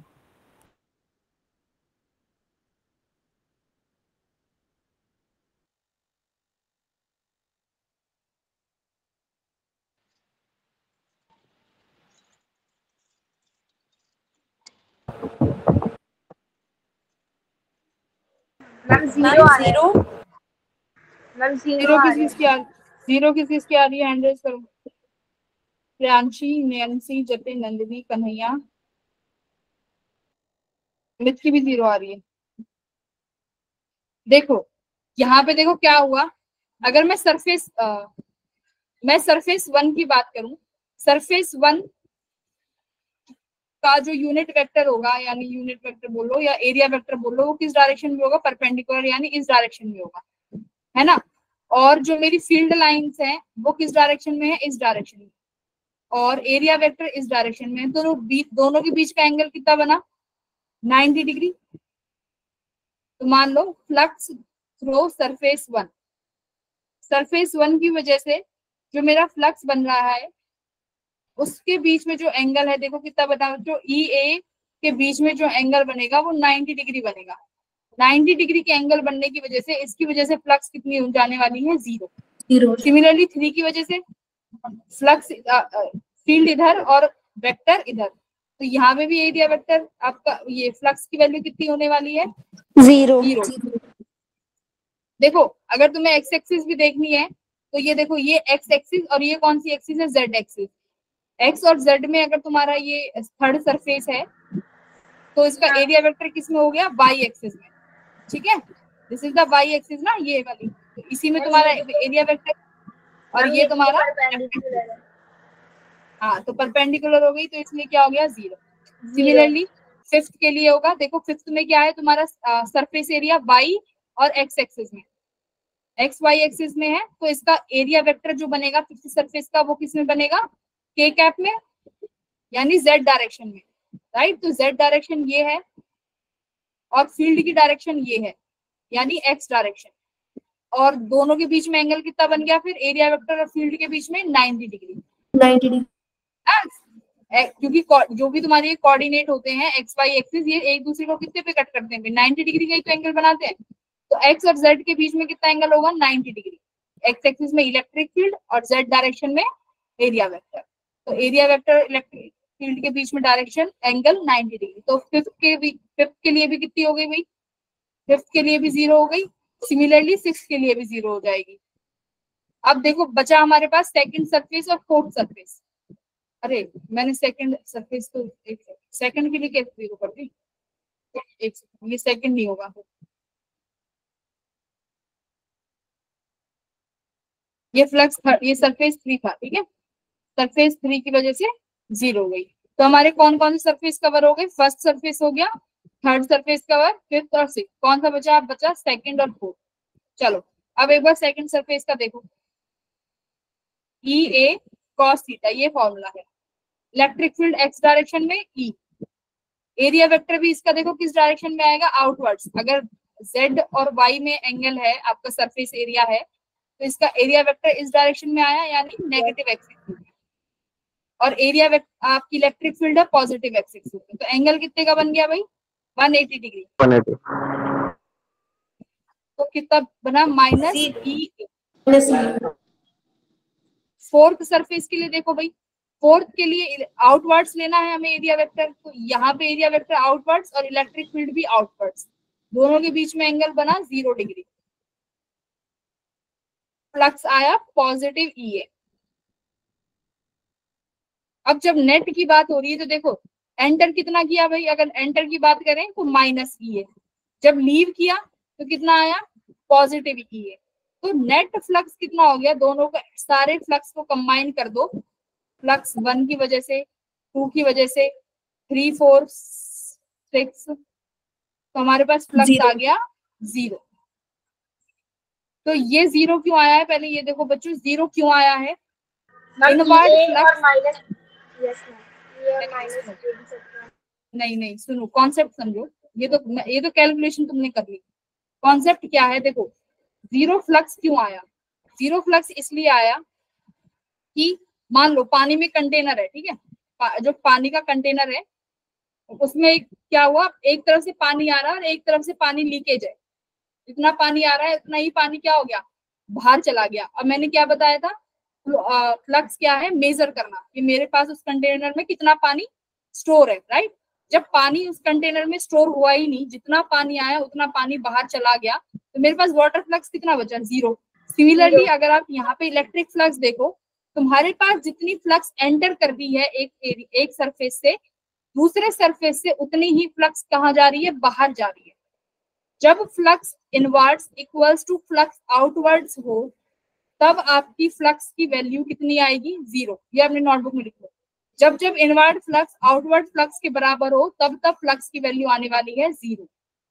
मैम जीरो आ रहा है। मैम जीरो जीरो आ किस रहा है। किस की आ जीरो किस किस की आ रही है, हैंड रेज करो। प्रियांशी, नैन्सी, जतिन, नंदिनी, कन्हैया, मिथ की भी जीरो आ रही है। देखो यहाँ पे देखो क्या हुआ, अगर मैं सरफेस आ, मैं सरफेस वन की बात करूं, सरफेस वन का जो यूनिट वेक्टर होगा, यानी यूनिट वेक्टर बोलो या एरिया वेक्टर बोलो, वो किस डायरेक्शन में होगा, परपेंडिकुलर, यानी इस डायरेक्शन में होगा, है ना। और जो मेरी फील्ड लाइंस हैं वो किस डायरेक्शन में है, इस डायरेक्शन में, और एरिया वेक्टर इस डायरेक्शन में है। तो दोनों के बीच का एंगल कितना बना, नाइंटी डिग्री। तो मान लो flux through surface one, surface one की वजह से जो मेरा फ्लक्स बन रहा है उसके बीच में जो एंगल है, देखो कितना बता, जो ई ए के बीच में जो एंगल बनेगा वो नाइंटी डिग्री बनेगा। नाइंटी डिग्री के एंगल बनने की वजह से इसकी वजह से फ्लक्स कितनी हो जाने वाली है, जीरो। जीरो। सिमिलरली थ्री की वजह से फ्लक्स, फील्ड इधर और वेक्टर इधर, तो यहाँ पे भी एरिया वेक्टर आपका, ये फ्लक्स की वैल्यू कितनी होने वाली है, जीरो। जीरो। देखो अगर तुम्हें एक्स एक्सिस भी देखनी है तो ये देखो, ये एक्स एक्सिस और ये कौन सी एक्सिस है, जेड एक्सिस। एक्स और जेड में अगर तुम्हारा ये थर्ड सरफेस है तो इसका एरिया वेक्टर किस में हो गया, वाई एक्सिस में, ठीक है। This is the Y axis ना, ये वाली, तो इसी में तुम्हारा एरिया वेक्टर, और ये तुम्हारा, हाँ तो परपेंडिकुलर हो गई, तो इसलिए क्या हो गया, जीरो। सिमिलरली फिफ्थ के लिए होगा, देखो फिफ्थ में क्या है तुम्हारा, सरफेस एरिया वाई और एक्स एक्सिस में, एक्स वाई एक्सिस में है, तो इसका एरिया वेक्टर जो बनेगा फिफ्थ सरफेस का वो किस में बनेगा, के कैप में, यानी जेड डायरेक्शन में, राइट। तो जेड डायरेक्शन ये है और फील्ड की डायरेक्शन ये है, यानी एक्स डायरेक्शन, और दोनों के बीच में एंगल कितना बन गया फिर, एरिया वेक्टर और फील्ड के बीच में नाइंटी डिग्री। नाइंटी डिग्री, क्योंकि जो भी तुम्हारे कोऑर्डिनेट होते हैं एक्स वाई एक्सिस, ये एक दूसरे को कितने पे कट करते हैं, नाइंटी डिग्री का ही तो एंगल बनाते हैं। तो एक्स और जेड के बीच में कितना एंगल होगा, नाइंटी डिग्री। एक्स एक्सिस में इलेक्ट्रिक फील्ड और जेड डायरेक्शन में एरिया वेक्टर। तो एरिया वेक्टर इलेक्ट्रिक फील्ड के बीच में डायरेक्शन एंगल नाइंटी डिग्री। तो फिफ्थ के भी फिफ्थ के लिए भी कितनी हो गई भाई, फिफ्थ के लिए भी जीरो हो गई, सिमिलरली सिक्स के लिए भी जीरो हो जाएगी। अब देखो बचा हमारे पास सेकंड सरफेस और फोर्थ सरफेस। अरे मैंने सेकंड सरफेस तो एक सेकंड के लिए कैसे जीरो कर दी, एक सेकंड, ये सेकंड नहीं होगा, ये फ्लक्स ये सरफेस थ्री था, ठीक है, सरफेस थ्री की वजह से जीरो हो गई। तो हमारे कौन कौन से सरफेस कवर हो गए, फर्स्ट सरफेस हो गया, थर्ड सरफेस कवर, फिफ्थ और सिक्स, कौन सा बचा, बचा सेकंड और फोर्थ। चलो अब एक बार सेकंड सरफेस का देखो, ई ए कॉस थीटा, ये फॉर्मूला है। इलेक्ट्रिक फील्ड एक्स डायरेक्शन में ई, एरिया वेक्टर भी इसका देखो किस डायरेक्शन में आएगा, आउटवर्ड्स। अगर जेड और वाई में एंगल है, आपका सरफेस एरिया है, तो इसका एरिया वेक्टर इस डायरेक्शन में आया, यानी नेगेटिव एक्स एक्सिस। और एरिया वेक्टर आपकी इलेक्ट्रिक फील्ड है पॉजिटिव एक्स एक्सिस में, तो एंगल कितने का बन गया भाई, one eighty degree. One eighty. तो कितना बना, minus E. Minus fourth surface के लिए देखो भाई, फोर्थ के लिए आउटवर्ड्स लेना है हमें एरिया वेक्टर, तो यहाँ पे एरिया वेक्टर आउटवर्ड्स और इलेक्ट्रिक फील्ड भी आउटवर्ड्स, दोनों के बीच में एंगल बना जीरो डिग्री। फ्लक्स आया पॉजिटिव ई ए। अब जब नेट की बात हो रही है तो देखो एंटर कितना किया भाई, अगर एंटर की बात करें तो माइनस ई ए, जब लीव किया तो कितना आया, पॉजिटिव ई ए। तो नेट फ्लक्स कितना हो गया, दोनों का सारे फ्लक्स को कंबाइन कर दो, फ्लक्स वन की वजह से, टू की वजह से, थ्री फोर सिक्स, तो हमारे पास फ्लक्स आ गया जीरो। तो ये जीरो क्यों आया है, पहले ये देखो बच्चों जीरो क्यों आया है, inward flux minus, yes ma'am, ये माइनस, नहीं नहीं सुनो कॉन्सेप्ट समझो, ये तो ये तो कैलकुलेशन तुमने कर ली, कॉन्सेप्ट क्या है देखो, जीरो फ्लक्स क्यों आया, जीरो फ्लक्स इसलिए आया कि मान लो पानी में कंटेनर है, ठीक है, पा, जो पानी का कंटेनर है उसमें एक, क्या हुआ, एक तरफ से पानी आ रहा है और एक तरफ से पानी लीकेज है, जितना पानी आ रहा है उतना ही पानी क्या हो गया, बाहर चला गया। अब मैंने क्या बताया था, फ्लक्स क्या है, मेजर करना कि मेरे पास उस कंटेनर में कितना पानी स्टोर है, राइट। जब पानी उस कंटेनर में स्टोर हुआ ही नहीं, जितना पानी आया उतना पानी बाहर चला गया, तो मेरे पास वाटर फ्लक्स कितना बचा, जीरो। सिमिलरली अगर आप यहाँ पे इलेक्ट्रिक फ्लक्स देखो, तुम्हारे पास जितनी फ्लक्स एंटर कर दी है एक एक सरफेस से दूसरे सरफेस से, उतनी ही फ्लक्स कहाँ जा रही है, बाहर जा रही है। जब flux inwards equals to flux outwards हो, तब आपकी फ्लक्स की वैल्यू कितनी आएगी, जीरो। ये अपने नोटबुक में लिखो, जब जब इनवर्ड फ्लक्स आउटवर्ड फ्लक्स के बराबर हो, तब तब फ्लक्स की वैल्यू आने वाली है जीरो।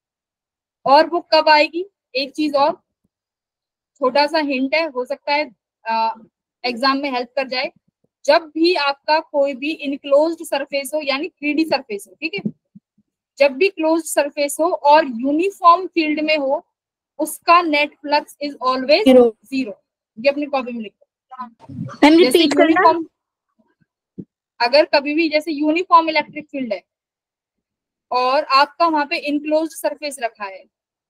और वो कब आएगी, एक चीज और छोटा सा हिंट है, हो सकता है एग्जाम में हेल्प कर जाए, जब भी आपका कोई भी इनक्लोज्ड सरफेस हो, यानी थ्री डी सरफेस हो, ठीक है, जब भी क्लोज्ड सरफेस हो और यूनिफॉर्म फील्ड में हो, उसका net flux is always zero. ये अपनी कॉपी में लिखो। जैसे यूनिफॉर्म, अगर कभी भी जैसे यूनिफॉर्म इलेक्ट्रिक फील्ड है और आपका वहां पे इनक्लोज्ड सरफेस रखा है,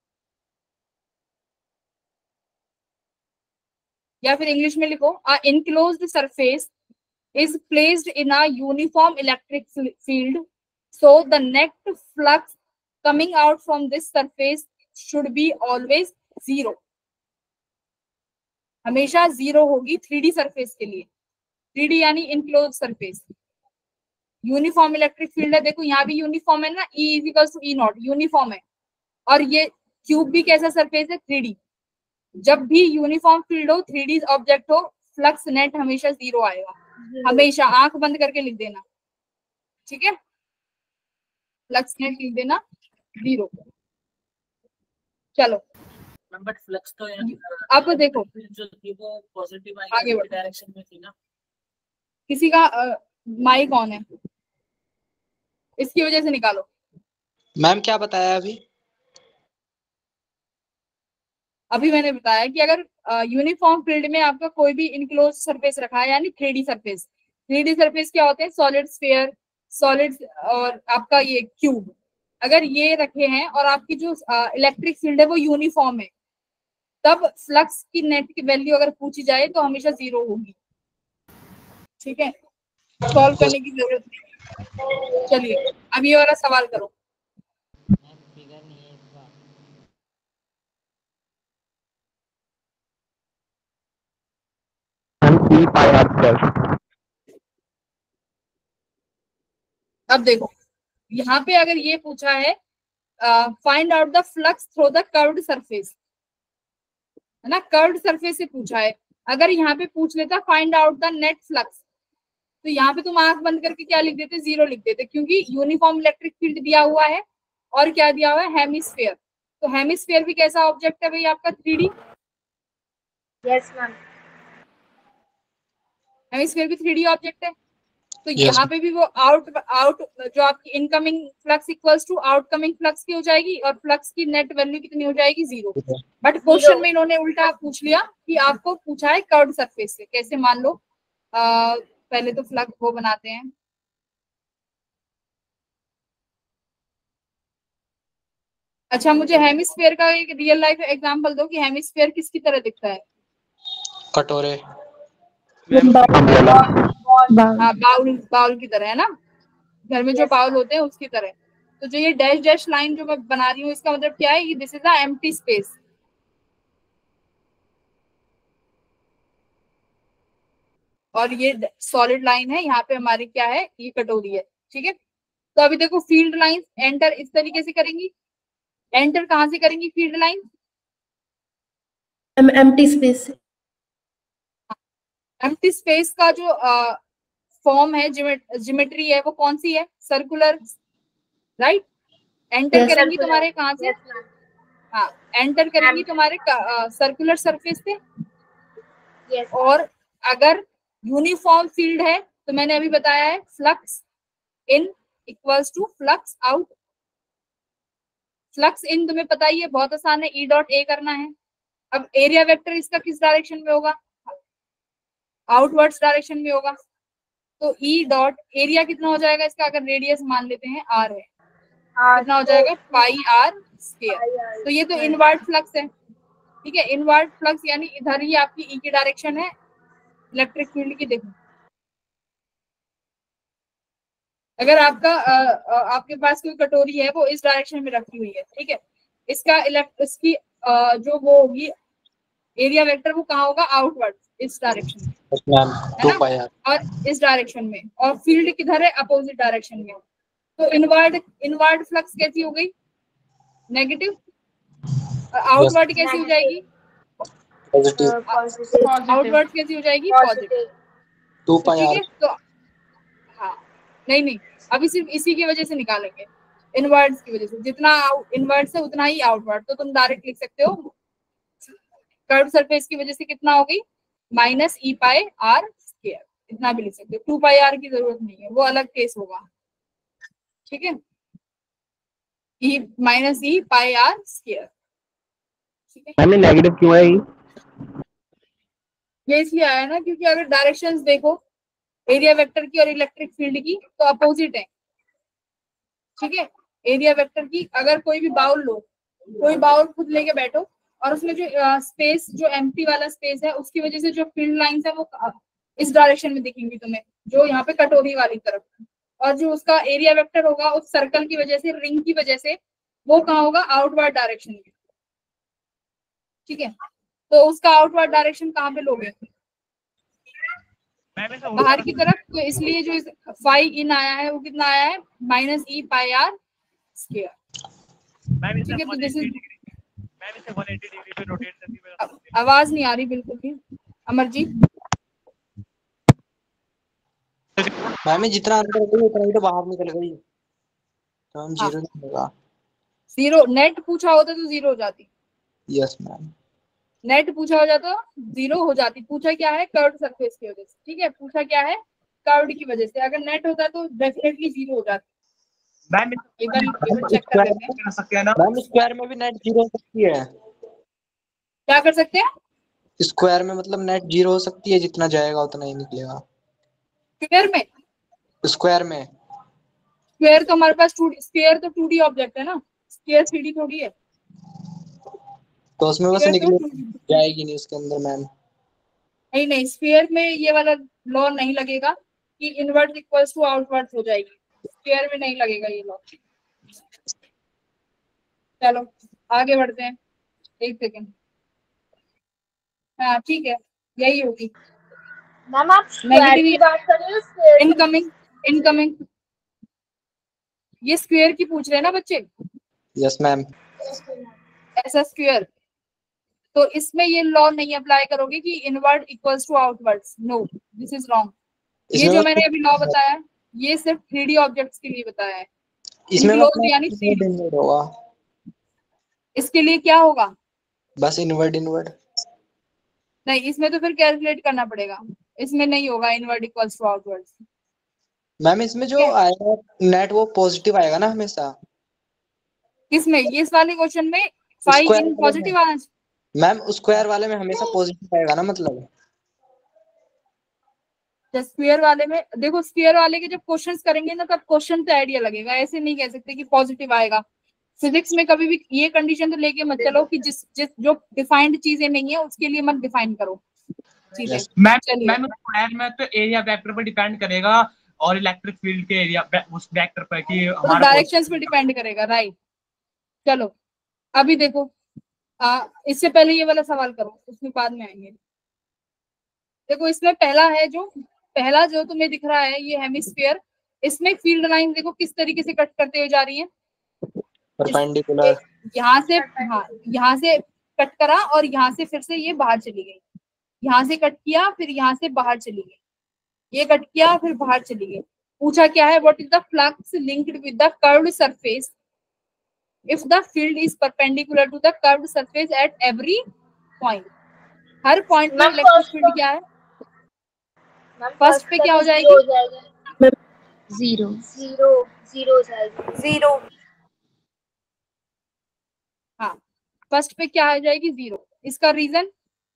या फिर इंग्लिश में लिखो, a enclosed surface is placed in a uniform electric field, so the net flux coming out from this surface should be always zero। हमेशा जीरो होगी थ्री डी सरफेस के लिए, थ्री डी यानी enclose surface. Uniform electric field है, देखो यहाँ भी uniform है ना, E is equal to E naught, uniform है। और ये क्यूब भी कैसा सरफेस है, थ्री डी। जब भी यूनिफॉर्म फील्ड हो, थ्री डी ऑब्जेक्ट हो, फ्लक्स नेट हमेशा जीरो आएगा, हमेशा। आंख बंद करके लिख देना, ठीक है, फ्लक्स नेट लिख देना जीरो। चलो बट फ्लक्स तो अब देखो जो थी वो पॉजिटिव आगे बढ़ो, डायरेक्शन में थी ना। किसी का माइक ऑन है, इसकी वजह से निकालो। मैम क्या बताया अभी? अभी मैंने बताया कि अगर यूनिफॉर्म फील्ड में आपका कोई भी इनक्लोज सरफेस रखा है, यानी three D surface, three D surface क्या होते हैं, सॉलिड स्फीयर, सॉलिड और आपका ये क्यूब, अगर ये रखे हैं और आपकी जो इलेक्ट्रिक फील्ड है वो यूनिफॉर्म है, तब फ्लक्स की नेट की वैल्यू अगर पूछी जाए तो हमेशा जीरो होगी, ठीक है, सॉल्व करने की जरूरत नहीं। चलिए अब ये वाला सवाल करो। E pi R square. अब देखो यहाँ पे अगर ये पूछा है find out the flux through the curved surface, है ना, कर्व्ड सरफेस से पूछा है। अगर यहाँ पे पूछ लेता find out the net flux, तो यहाँ पे तुम आंख बंद करके क्या लिख देते, जीरो लिख देते, क्योंकि यूनिफॉर्म इलेक्ट्रिक फील्ड दिया हुआ है और क्या दिया हुआ है, हेमिस्फेयर। तो हेमिस्फेयर भी कैसा ऑब्जेक्ट है भाई आपका, three D. Yes ma'am. Hemisphere भी थ्री डी ऑब्जेक्ट है। तो Yes. यहाँ पे भी वो आउट आउट जो आपकी incoming flux equals to outcoming flux की हो जाएगी, और फ्लक्स की नेट वैल्यू कितनी हो जाएगी, जीरो। बट क्वेश्चन में इन्होंने उल्टा पूछ लिया कि आपको पूछा है कर्व्ड सरफेस से। कैसे, मान लो आ, पहले तो फ्लक्स वो बनाते हैं। अच्छा मुझे हेमिस्फेयर का एक रियल लाइफ एग्जांपल दो कि हेमिस्फेयर किसकी तरह दिखता है। कटोरे। हाँ बाउल, बाउल की तरह, है ना, घर में जो बाउल होते हैं उसकी तरह। तो जो ये डैश डैश लाइन जो मैं बना रही हूँ इसका मतलब क्या है, ये this is a empty space. और ये सॉलिड लाइन है, यहाँ पे हमारी क्या है, ये कटोरी है, ठीक है। तो अभी देखो फील्ड लाइन एंटर इस तरीके से करेंगी, एंटर कहाँ से करेंगी field line, empty space. Empty space का जो फॉर्म है, जियोमेट्री है, वो कौन सी है, सर्कुलर, राइट। Enter Yes. करेंगी तुम्हारे कहाँ से, हाँ एंटर करेंगी तुम्हारे सर्कुलर सरफेस से। यस। और अगर यूनिफॉर्म फील्ड है तो मैंने अभी बताया है flux in equals to flux out. Flux in तुम्हें पता ही है, बहुत आसान है, ई डॉट ए करना है। अब एरिया वेक्टर इसका किस डायरेक्शन में होगा, आउटवर्ड्स डायरेक्शन में होगा। तो ई डॉट एरिया कितना हो जाएगा इसका, अगर रेडियस मान लेते हैं आर है, कितना हो जाएगा, पाई आर स्क्वायर। तो ये तो इनवर्ड फ्लक्स है, ठीक है। इनवर्ड फ्लक्स यानी इधर ही आपकी ई की डायरेक्शन है इलेक्ट्रिक फील्ड की। देखो अगर आपका आ, आ, आपके पास कोई कटोरी है वो इस डायरेक्शन में रखी हुई है, ठीक है, इसका इलेक्ट इसकी आ, जो वो होगी एरिया वेक्टर वो कहाँ होगा, आउटवर्ड इस डायरेक्शन में, है ना, और इस डायरेक्शन में। और फील्ड किधर है, अपोजिट डायरेक्शन में। तो इनवर्ड इनवर्ड फ्लक्स कैसी हो गई, नेगेटिव। आउटवर्ड कैसी हो जाएगी, आउटवर्ड कैसी हो जाएगी, पॉजिटिव, ठीक है। तो हाँ नहीं नहीं अभी सिर्फ इसी की वजह से निकालेंगे, इनवर्ड्स की वजह से, जितना इनवर्ड्स है उतना ही आउटवर्ड। तो तुम डायरेक्ट लिख सकते हो कर्व सरफेस की वजह से कितना होगी, minus E pi R square, इतना भी लिख सकते हो। टू पाई आर की जरूरत नहीं है, वो अलग केस होगा, ठीक है, E minus E pi R square, ठीक है। मैंने नेगेटिव क्यों है, ये इसलिए आया ना क्योंकि अगर डायरेक्शंस देखो एरिया वेक्टर की और इलेक्ट्रिक फील्ड की तो अपोजिट है, ठीक है। एरिया वेक्टर की अगर कोई भी बाउल लो, कोई बाउल खुद लेके बैठो और उसमें जो स्पेस जो एम्प्टी वाला स्पेस है उसकी वजह से जो फील्ड लाइंस है वो इस डायरेक्शन में दिखेंगी तुम्हें, जो यहाँ पे कटोरी वाली तरफ। और जो उसका एरिया वेक्टर होगा उस सर्कल की वजह से, रिंग की वजह से, वो कहाँ होगा, आउटवर्ड डायरेक्शन में, ठीक है। तो उसका आउटवर्ड डायरेक्शन कहाँ पे लोगे, बाहर की तरफ। तो इसलिए जो फाई इन आया है वो कितना आया है, minus E pi R square, ठीक है। तो दिस इज, आवाज नहीं आ रही बिल्कुल भी अमरजीत। मैम जितना अंदर गई उतना ही तो बाहर निकल गई, तो हम जीरो नहीं होगा। जीरो नेट पूछा होता तो जीरो हो जाती। Yes ma'am. नेट पूछा हो जाता जीरो हो जाती। पूछा क्या है, कर्व्ड सरफेस की वजह से, ठीक है। पूछा क्या है, कर्व्ड की वजह से। अगर नेट होता तो डेफिनेटली जीरो हो जाती। मैम एक बार एक बार चेक कर लेते हैं, कर सकते हैं ना, मैम स्क्वायर में भी नेट जीरो हो सकती है। क्या कर सकते हैं, स्क्वायर में मतलब नेट जीरो हो सकती है, जितना जाएगा उतना ही निकलेगा। स्क्वायर में, स्क्वायर में स्क्वायर तो हमारे पास टू डी, स्क्वायर तो टू डी ऑब्जेक्ट है ना, स्क्वायर थ्री डी थोड़ी है। तो उसमें बस निकले जाएगी नहीं उसके अंदर मैम। नहीं नहीं स्फीयर में ये वाला लॉ नहीं लगेगा। कि इनवर्ड इक्वल्स टू आउटवर्ड हो जाएगी, स्क्वायर में नहीं लगेगा ये लॉ। चलो आगे बढ़ते हैं, एक सेकेंड। हाँ ठीक है, यही होगी मैम आप स्क्वायर की बात कर रहे हो, स्क्वायर इनकमिंग इनकमिंग ये स्क्वायर की पूछ रहे हैं ना बच्चे? Yes ma'am. ऐसा स्क्वायर, तो इसमें ये लॉ नहीं अप्लाई करोगे कि inward equals to outwards, no this is wrong. ये जो मैंने अभी लॉ बताया ये सिर्फ थ्री डी ऑब्जेक्ट्स के लिए बताया है, इसमें Enclosed यानी इनवर्ड होगा, इसके लिए क्या होगा? बस इनवर्ड इनवर्ड। नहीं, इसमें तो फिर कैलकुलेट करना पड़ेगा, इसमें नहीं होगा inward equals to outwards. Ma'am इसमें जो आएगा नेट वो पॉजिटिव आएगा ना हमेशा? किसमें? ये इस वाले क्वेश्चन में फाइव इन पॉजिटिव आना। मैम स्क्वायर वाले में हमेशा पॉजिटिव आएगा ना, मतलब स्क्वायर वाले में देखो, स्क्वायर वाले के जब क्वेश्चंस करेंगे ना तब क्वेश्चन से आइडिया लगेगा, ऐसे नहीं कह सकते कि पॉजिटिव आएगा। फिजिक्स में कभी भी ये कंडीशन तो लेके मत चलो कि जिस जिस जो डिफाइंड चीजें नहीं है उसके लिए मत डिफाइन करो चीजें। मैम मैम स्क्वायर में तो एरिया वेक्टर पर डिपेंड करेगा और इलेक्ट्रिक फील्ड के एरिया उस वेक्टर पर कि हमारा डायरेक्शंस पे डिपेंड करेगा, राइट। चलो अभी देखो, आ, इससे पहले ये वाला सवाल करो, उसमें बाद में आएंगे। देखो इसमें पहला है, जो पहला जो तुम्हें दिख रहा है ये हेमिस्फीयर, इसमें फील्ड लाइन देखो किस तरीके से कट करते हुए जा रही है, परपेंडिकुलर। यहाँ से, हाँ यहाँ से कट करा और यहाँ से फिर से ये बाहर चली गई, यहाँ से कट किया फिर यहाँ से बाहर चली गई, ये कट किया फिर बाहर चली गई। पूछा क्या है, what is the flux linked with the curved surface if the field is perpendicular to the curved surface at every point. हर पॉइंट में इलेक्ट्रिक फील्ड क्या है? फर्स्ट पे क्या हो जाएगी? Zero zero zero zero. हाँ फर्स्ट पे क्या आ जाएगी? जीरो। इसका रीजन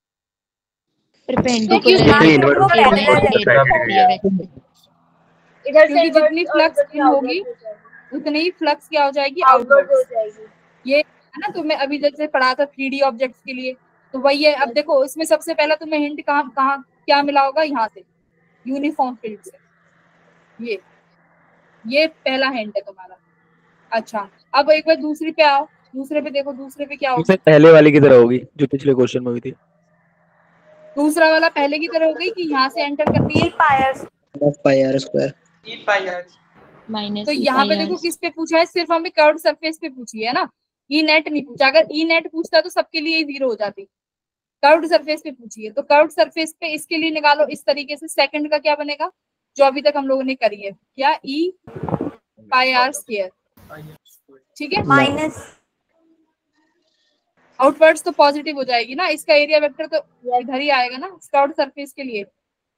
इधर से जितनी फ्लक्स इन होगी उतनी ही फ्लक्स क्या हो जाएगी? आउटवर्ड हो जाएगी। ये है ना, तुम्हें अभी जैसे पढ़ा था थ्री डी ऑब्जेक्ट्स के लिए, तो वही है। अब देखो इसमें सबसे पहला तुम्हें हिंट कहाँ कहाँ क्या मिला होगा? यहाँ से, यूनिफॉर्म फील्ड से। ये ये पहला हिंट है तुम्हारा। अच्छा अब एक बार दूसरी पे आओ, दूसरे पे देखो, दूसरे पे क्या होगा? पहले वाली की तरह होगी जो पिछले क्वेश्चन में हुई थी। दूसरा वाला पहले की तरह हो गई कि यहाँ से एंटर करती है पाई आर स्क्वायर। तो यहाँ पे देखो किस पे पूछा है? सिर्फ हमें कर्व्ड सरफेस पे पूछी है ना, ई नेट नहीं पूछा। अगर ई नेट पूछता तो सबके लिए जीरो हो जाती। कर्व्ड सरफेस पे पूछी है तो कर्व्ड सरफेस पे इसके लिए निकालो इस तरीके से। सेकंड का क्या बनेगा जो अभी तक हम लोगों ने करी है? क्या? ई पाई आर स्क्वायर, ठीक है। माइनस आउटवर्ड्स तो पॉजिटिव हो जाएगी ना, इसका एरिया वेक्टर तो इधर ही आएगा ना कर्व्ड सरफेस के लिए,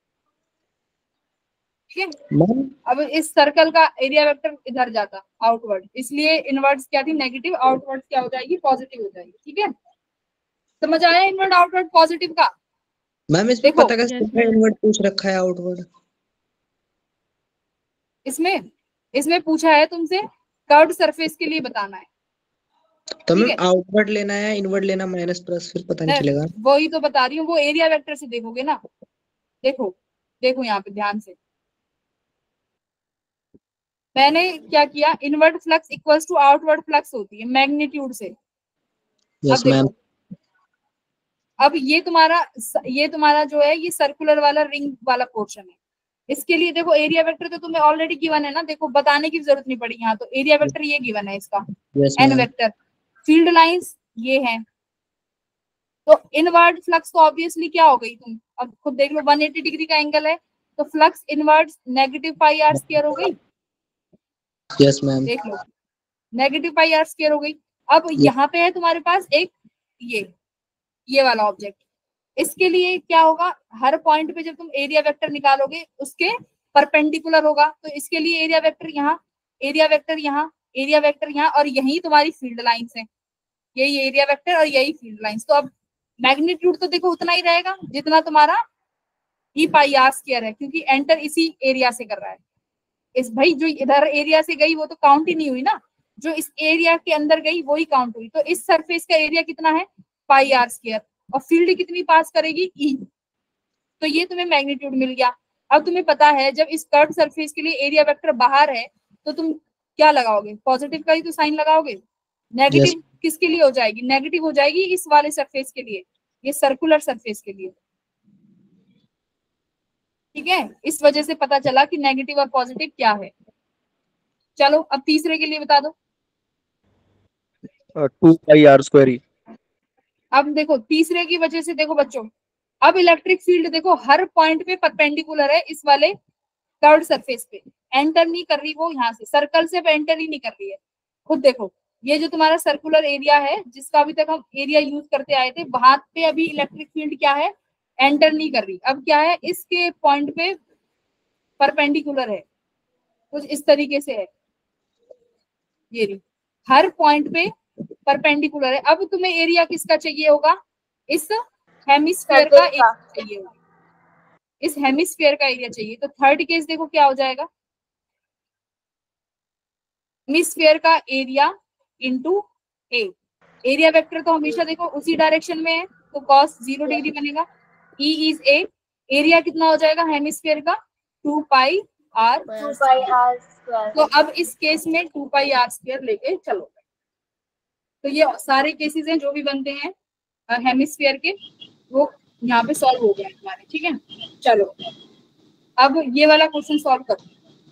ठीक है। अब इस सर्कल का एरिया वेक्टर इधर जाता आउटवर्ड, इसलिए इनवर्ड्स क्या थी? नेगेटिव। आउटवर्ड क्या हो जाएगी? पॉजिटिव हो जाएगी, ठीक है। समझ आया इनवर्ड आउटवर्ड पॉजिटिव का? मैम इसमें पता कैसे इनवर्ड पूछ रखा है आउटवर्ड? इसमें इसमें पूछा है तुमसे कर्व्ड सरफेस के लिए बताना है, तो मैम आउटवर्ड लेना है इनवर्ड लेना माइनस प्लस, फिर पता नहीं चलेगा। वही तो बता रही हूँ, वो एरिया वेक्टर से देखोगे ना। देखो देखो यहाँ पे ध्यान से, मैंने क्या किया? Inward flux equals to outward flux होती है मैग्नीट्यूड से। Yes ma'am. अब ये तुम्हारा ये तुम्हारा जो है ये सर्कुलर वाला रिंग वाला पोर्शन है। इसके लिए देखो एरिया वेक्टर तो तुम्हें ऑलरेडी गिवन है ना, देखो बताने की जरूरत नहीं पड़ी यहाँ। तो एरिया वेक्टर ये गिवन है इसका, एन वेक्टर। फील्ड लाइंस ये हैं, तो इनवर्ड फ्लक्स तो ऑब्वियसली क्या हो गई? तुम अब खुद देख लो, एक सौ अस्सी डिग्री का एंगल है तो flux inward negative pi R square हो गई। Yes ma'am. देख लो नेगेटिव पाई आर स्क्वायर हो गई। अब यहाँ पे है तुम्हारे पास एक ये ये वाला ऑब्जेक्ट, इसके लिए क्या होगा? हर पॉइंट पे जब तुम एरिया वेक्टर निकालोगे उसके परपेंडिकुलर होगा, तो इसके लिए एरिया वेक्टर यहाँ, एरिया वेक्टर यहाँ, एरिया वेक्टर यहाँ, और यही तुम्हारी फील्ड लाइंस है। यही एरिया वेक्टर और यही फील्ड लाइंस। तो अब मैग्नीट्यूड तो देखो उतना ही रहेगा जितना तुम्हारा ई पाई आर स्क्वायर है, क्योंकि एंटर इसी एरिया से कर रहा है। इस भाई जो इधर एरिया से गई वो तो काउंट ही नहीं हुई ना, जो इस एरिया के अंदर गई वही काउंट हुई। तो इस सरफेस का एरिया कितना है? Pi R square. और फील्ड कितनी पास करेगी? ई। तो ये तुम्हें मैग्नीट्यूड मिल गया। अब तुम्हें पता है जब इस कर्व सरफेस के लिए एरिया वेक्टर बाहर है तो तुम क्या लगाओगे, पॉजिटिव का ही तो साइन लगाओगे। Negative yes. किसके लिए हो जाएगी, नेगेटिव हो जाएगी इस वाले सरफेस के लिए, ये सर्कुलर सरफेस के लिए, ठीक है। इस वजह से पता चला कि नेगेटिव और पॉजिटिव क्या है। चलो अब तीसरे के लिए बता दो। Two pi R square. अब देखो तीसरे की वजह से देखो बच्चों, अब इलेक्ट्रिक फील्ड देखो हर पॉइंट पे परपेंडिकुलर है इस वाले कर्व्ड सरफेस पे, एंटर नहीं कर रही वो, यहाँ से सर्कल से एंटर ही नहीं कर रही है। खुद देखो ये जो तुम्हारा सर्कुलर एरिया है जिसका अभी तक हम एरिया यूज करते आए थे, वहां पे अभी इलेक्ट्रिक फील्ड क्या है, एंटर नहीं कर रही। अब क्या है, इसके पॉइंट पे परपेंडिकुलर है, कुछ इस तरीके से है, ये रही हर पॉइंट पे परपेंडिकुलर है। अब तुम्हें एरिया किसका चाहिए होगा, इस हेमिस्फीयर का एरिया चाहिए होगा, इस हेमिस्फीयर का एरिया चाहिए। तो थर्ड केस देखो क्या हो जाएगा, हेमिस्फीयर का area into A. Area vector तो हमेशा देखो उसी डायरेक्शन में है तो कॉस जीरो डिग्री बनेगा, ई इज ए। एरिया कितना हो जाएगा हेमिस्फीयर का, two pi R two pi R square. तो अब इस केस में टू पाई आर स्क्वायर लेके चलो। तो ये सारे केसेस हैं जो भी बनते हैं हेमिस्फीयर के, वो यहाँ पे सॉल्व हो गए हमारे, ठीक है। चलो अब ये वाला क्वेश्चन सॉल्व करो।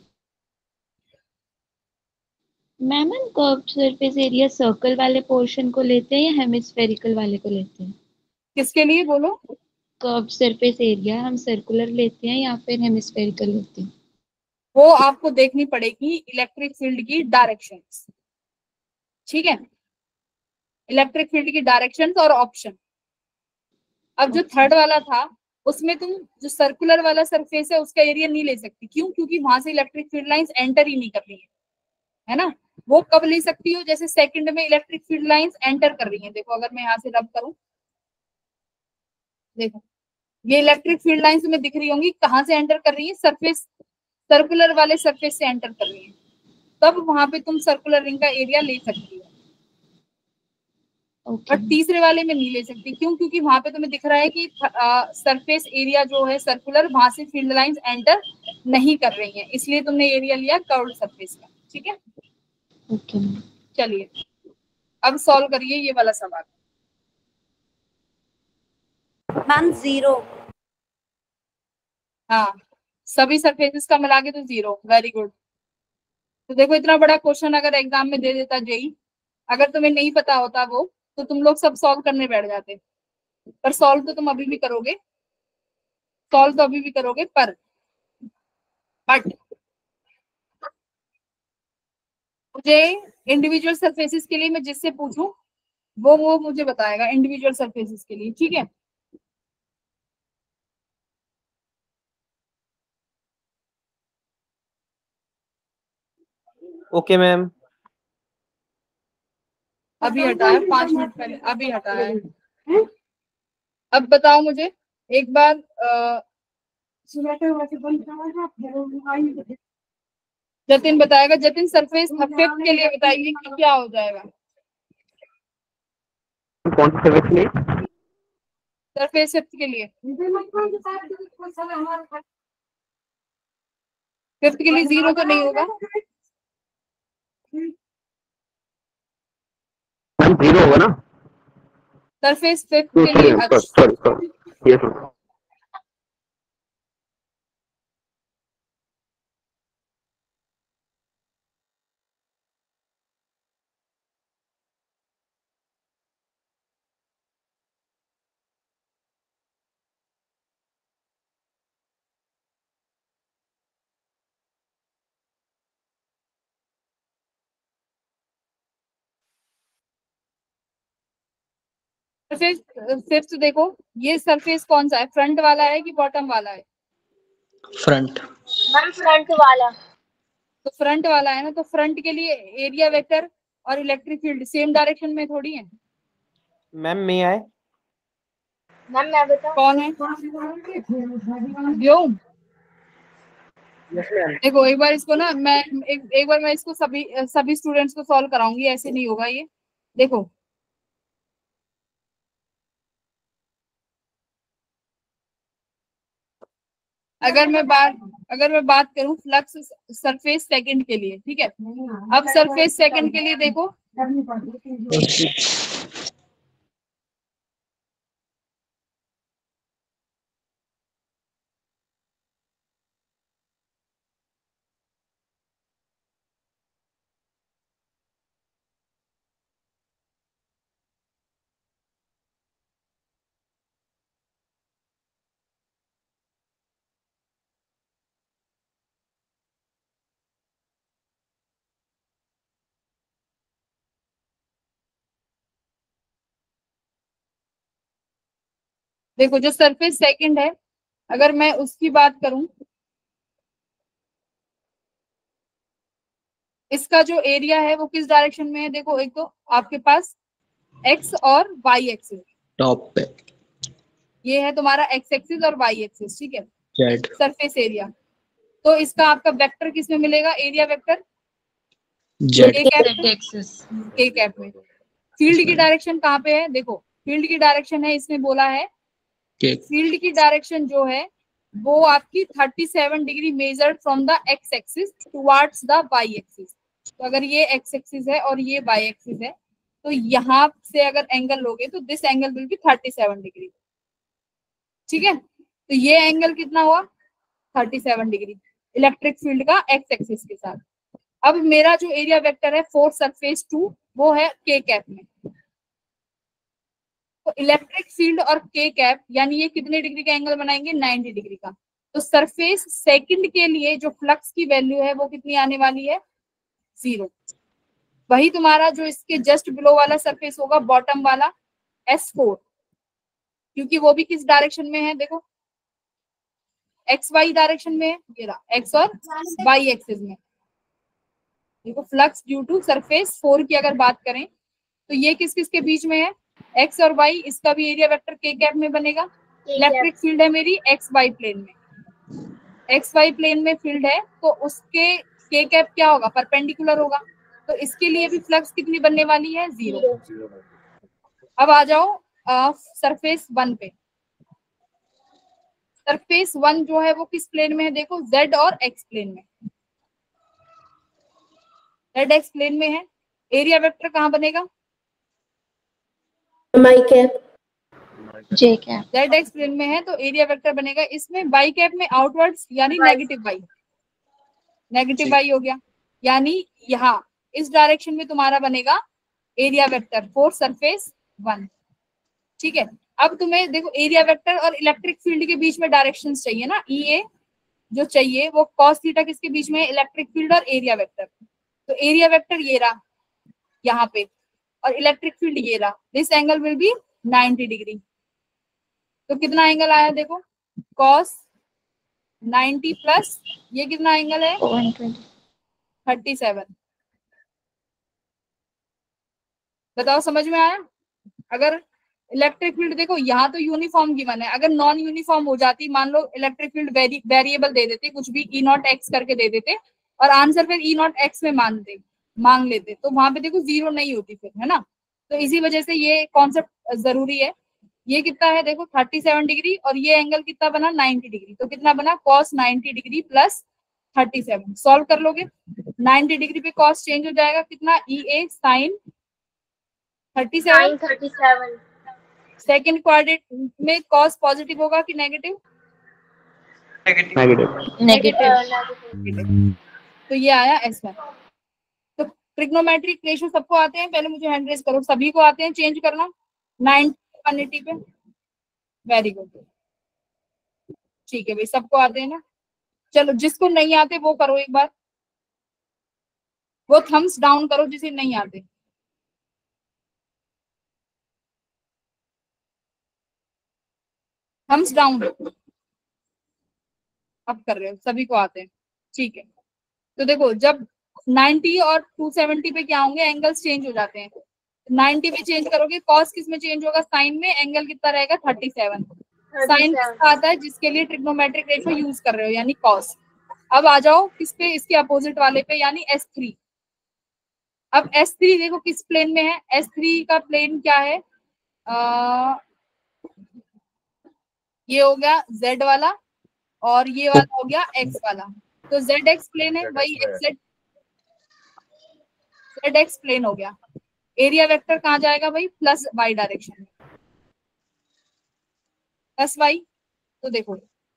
मैम हम कर्व्ड सरफेस एरिया सर्कल वाले पोर्शन को लेते हैं या हेमिस्फेरिकल वाले को लेते हैं? किसके लिए बोलो, कर्व्ड सरफेस एरिया हम सर्कुलर लेते हैं या फिर हेमिस्फेरिकल लेते हैं? वो आपको देखनी पड़ेगी इलेक्ट्रिक फील्ड की डायरेक्शन, ठीक है, इलेक्ट्रिक फील्ड की डायरेक्शन और ऑप्शन। अब जो थर्ड वाला था उसमें तुम जो सर्कुलर वाला सरफेस है उसका एरिया नहीं ले सकती, क्यों, क्योंकि वहां से इलेक्ट्रिक फील्ड लाइंस एंटर ही नहीं कर रही है, है ना। वो कब ले सकती हो, जैसे सेकंड में इलेक्ट्रिक फील्ड लाइंस एंटर कर रही हैं। देखो अगर मैं यहाँ से रब करूं, देखो ये इलेक्ट्रिक फील्ड लाइंस तुम्हें दिख रही होंगी, कहाँ से एंटर कर रही है, सरफेस, सर्कुलर वाले सरफेस से एंटर कर रही है, तब वहां पे तुम सर्कुलर रिंग का एरिया ले सकती हो। Okay. बट तीसरे वाले में नहीं ले सकती, क्यों, क्योंकि वहां पे तुम्हें दिख रहा है कि सरफेस एरिया जो है सर्कुलर, वहां से फील्ड लाइंस एंटर नहीं कर रही हैं, इसलिए तुमने एरिया लिया कर्व्ड सरफेस का, ठीक है। Okay. चलिए अब सॉल्व करिए ये वाला सवाल। Ma'am zero. हाँ सभी सरफेसेस का मिला के तो जीरो, वेरी गुड। तो देखो इतना बड़ा क्वेश्चन अगर एग्जाम में दे देता जेई, अगर तुम्हें नहीं पता होता वो तो तुम लोग सब सॉल्व करने बैठ जाते, पर सॉल्व तो तुम अभी भी करोगे, सॉल्व तो अभी भी करोगे, पर बट मुझे इंडिविजुअल सरफेसेस के लिए मैं जिससे पूछूं वो वो मुझे बताएगा इंडिविजुअल सरफेसेस के लिए, ठीक है। Okay ma'am. अभी हटाया पांच मिनट पहले, अभी हटाया। अब बताओ मुझे एक बार अ, जतिन बताएगा, जतिन सरफेस फिफ्थ के लिए बताइए कि क्या हो जाएगा। कौन सी सर्विस के लिए? सरफेस फिफ्थ के लिए, फिफ्थ के लिए जीरो तो नहीं होगा, जीरो होगा ना सरफेस फिफ्थ के लिए। अच्छा sorry sorry yes surface fifth देखो, ये सरफेस कौन सा है, फ्रंट वाला है कि बॉटम वाला है? फ्रंट। मैम फ्रंट वाला। तो फ्रंट वाला है ना, तो फ्रंट के लिए एरिया वेक्टर और इलेक्ट्रिक फील्ड सेम डायरेक्शन में थोड़ी है। मैम मैं आए। मैम मैं बताऊं, कौन है व्योम? Yes ma'am. देखो एक बार इसको ना मैं एक, एक बार मैं इसको सभी सभी स्टूडेंट्स को सॉल्व कराऊंगी, ऐसे नहीं होगा ये। देखो अगर मैं बात अगर मैं बात करूं फ्लक्स सरफेस सेकंड के लिए, ठीक है, अब सरफेस सेकंड के लिए देखो, देखो जो सरफेस सेकंड है, अगर मैं उसकी बात करूं, इसका जो एरिया है वो किस डायरेक्शन में है, देखो एक तो आपके पास एक्स और वाई एक्सिस, टॉप पे ये है तुम्हारा एक्स एक्सिस और वाई एक्सिस, ठीक है, जेड सरफेस एरिया। तो इसका आपका वेक्टर किस में मिलेगा, एरिया वेक्टर जेड के कैप में। फील्ड की डायरेक्शन कहाँ पे है, देखो फील्ड की डायरेक्शन है, इसमें बोला है फील्ड की डायरेक्शन जो है वो आपकी सैंतीस degree measured from the X axis towards the Y axis. तो अगर ये एक्स एक्सिस है और ये वाई एक्सिस है, तो यहाँ से अगर एंगल लोगे तो दिस एंगल विल बी सैंतीस डिग्री, ठीक है। तो ये एंगल कितना हुआ, सैंतीस डिग्री इलेक्ट्रिक फील्ड का एक्स एक्सिस के साथ। अब मेरा जो एरिया वेक्टर है फोर सरफेस टू, वो है के कैप में। तो इलेक्ट्रिक फील्ड और के कैप यानी ये कितने डिग्री का एंगल बनाएंगे, नब्बे डिग्री का। तो सरफेस सेकंड के लिए जो फ्लक्स की वैल्यू है वो कितनी आने वाली है, जीरो। वही तुम्हारा जो इसके जस्ट बिलो वाला सरफेस होगा, बॉटम वाला एस फोर, क्योंकि वो भी किस डायरेक्शन में है, देखो एक्स वाई डायरेक्शन में है, ये रहा एक्स और वाई एक्सिस में। देखो flux due to surface four की अगर बात करें तो ये किस किस के बीच में है, एक्स और वाई, इसका भी एरिया वेक्टर के कैप में बनेगा। इलेक्ट्रिक फील्ड है मेरी एक्स वाई प्लेन में, एक्स वाई प्लेन में फील्ड है तो उसके के कैप क्या होगा, परपेंडिकुलर होगा। तो इसके लिए भी फ्लक्स कितनी बनने वाली है, जीरो। अब आ जाओ सरफेस वन पे। सरफेस वन जो है वो किस प्लेन में है, देखो जेड और एक्स प्लेन में, जेड एक्स प्लेन में है। एरिया वेक्टर कहाँ बनेगा, my cap J cap, Z X plane में है तो एरिया वेक्टर बनेगा इसमें वाई कैप में आउटवर्ड्स, यानी नेगेटिव वाई, नेगेटिव वाई हो गया। यानी यहाँ इस डायरेक्शन में तुम्हारा बनेगा area vector for surface one, ठीक है। अब तुम्हें देखो एरिया वेक्टर और इलेक्ट्रिक फील्ड के बीच में डायरेक्शंस चाहिए ना, ई ए जो चाहिए वो कॉस थीटा किसके बीच में है, इलेक्ट्रिक फील्ड और एरिया वेक्टर। तो एरिया वेक्टर ये रहा यहाँ पे और इलेक्ट्रिक फील्ड ये रहा, this angle will be ninety degree. तो कितना एंगल आया देखो, कॉस नाइंटी प्लस ये कितना एंगल है, थर्टी सेवन। बताओ समझ में आया। अगर इलेक्ट्रिक फील्ड देखो यहाँ तो यूनिफॉर्म गिवन है, अगर नॉन यूनिफॉर्म हो जाती, मान लो इलेक्ट्रिक फील्ड वेरिएबल दे देते, कुछ भी ई नॉट एक्स करके दे देते और आंसर फिर ई नॉट एक्स में मान दे मांग लेते, तो वहां पे देखो जीरो नहीं होती फिर, है ना। तो इसी वजह से ये कॉन्सेप्ट जरूरी है। ये कितना है देखो सैंतीस डिग्री और ये एंगल कितना बना, नब्बे डिग्री। तो कितना बना, कॉस नब्बे डिग्री प्लस सैंतीस। सॉल्व कर लोगे, नब्बे डिग्री पे कॉस चेंज हो जाएगा, कितना, E A sine thirty seven. Second quadrant में कॉस पॉजिटिव होगा कि नेगेटिव, नेगेटिव नेगेटिव। तो ये आया एस वन। तो ट्रिग्नोमेट्रिक रेशियो सबको आते हैं, पहले मुझे हैंड रेज करो, सभी को आते हैं चेंज करना नाइनटी वन एटी पे, वेरी गुड, ठीक है भाई सबको आते हैं ना। चलो जिसको नहीं आते वो करो एक बार, वो थम्स डाउन करो जिसे नहीं आते। थम्स डाउन अब कर रहे हो, सभी को आते हैं, ठीक है। तो देखो जब नाइंटी और टू सेवेंटी पे क्या होंगे, एंगल्स चेंज हो जाते हैं। नाइंटी पे चेंज करोगे, कॉस किस में चेंज होगा, साइन में, एंगल कितना रहेगा थर्टी सेवन। साइन आता है जिसके लिए ट्रिग्नोमेट्रिक रेशियो यूज कर रहे हो, यानी कॉस। अब आ जाओ किस पे, इसके अपोजिट वाले पे, यानी एस थ्री। अब एस थ्री देखो किस प्लेन में है, एस थ्री का प्लेन क्या है, आ, ये हो गया जेड वाला और ये वाला हो गया एक्स वाला। तो जेड एक्स प्लेन है, वही जेड जेड एक्स प्लेन हो गया। एरिया वेक्टर कहाँ जाएगा भाई? प्लस वाई डायरेक्शन में, प्लस वाई। तो देखो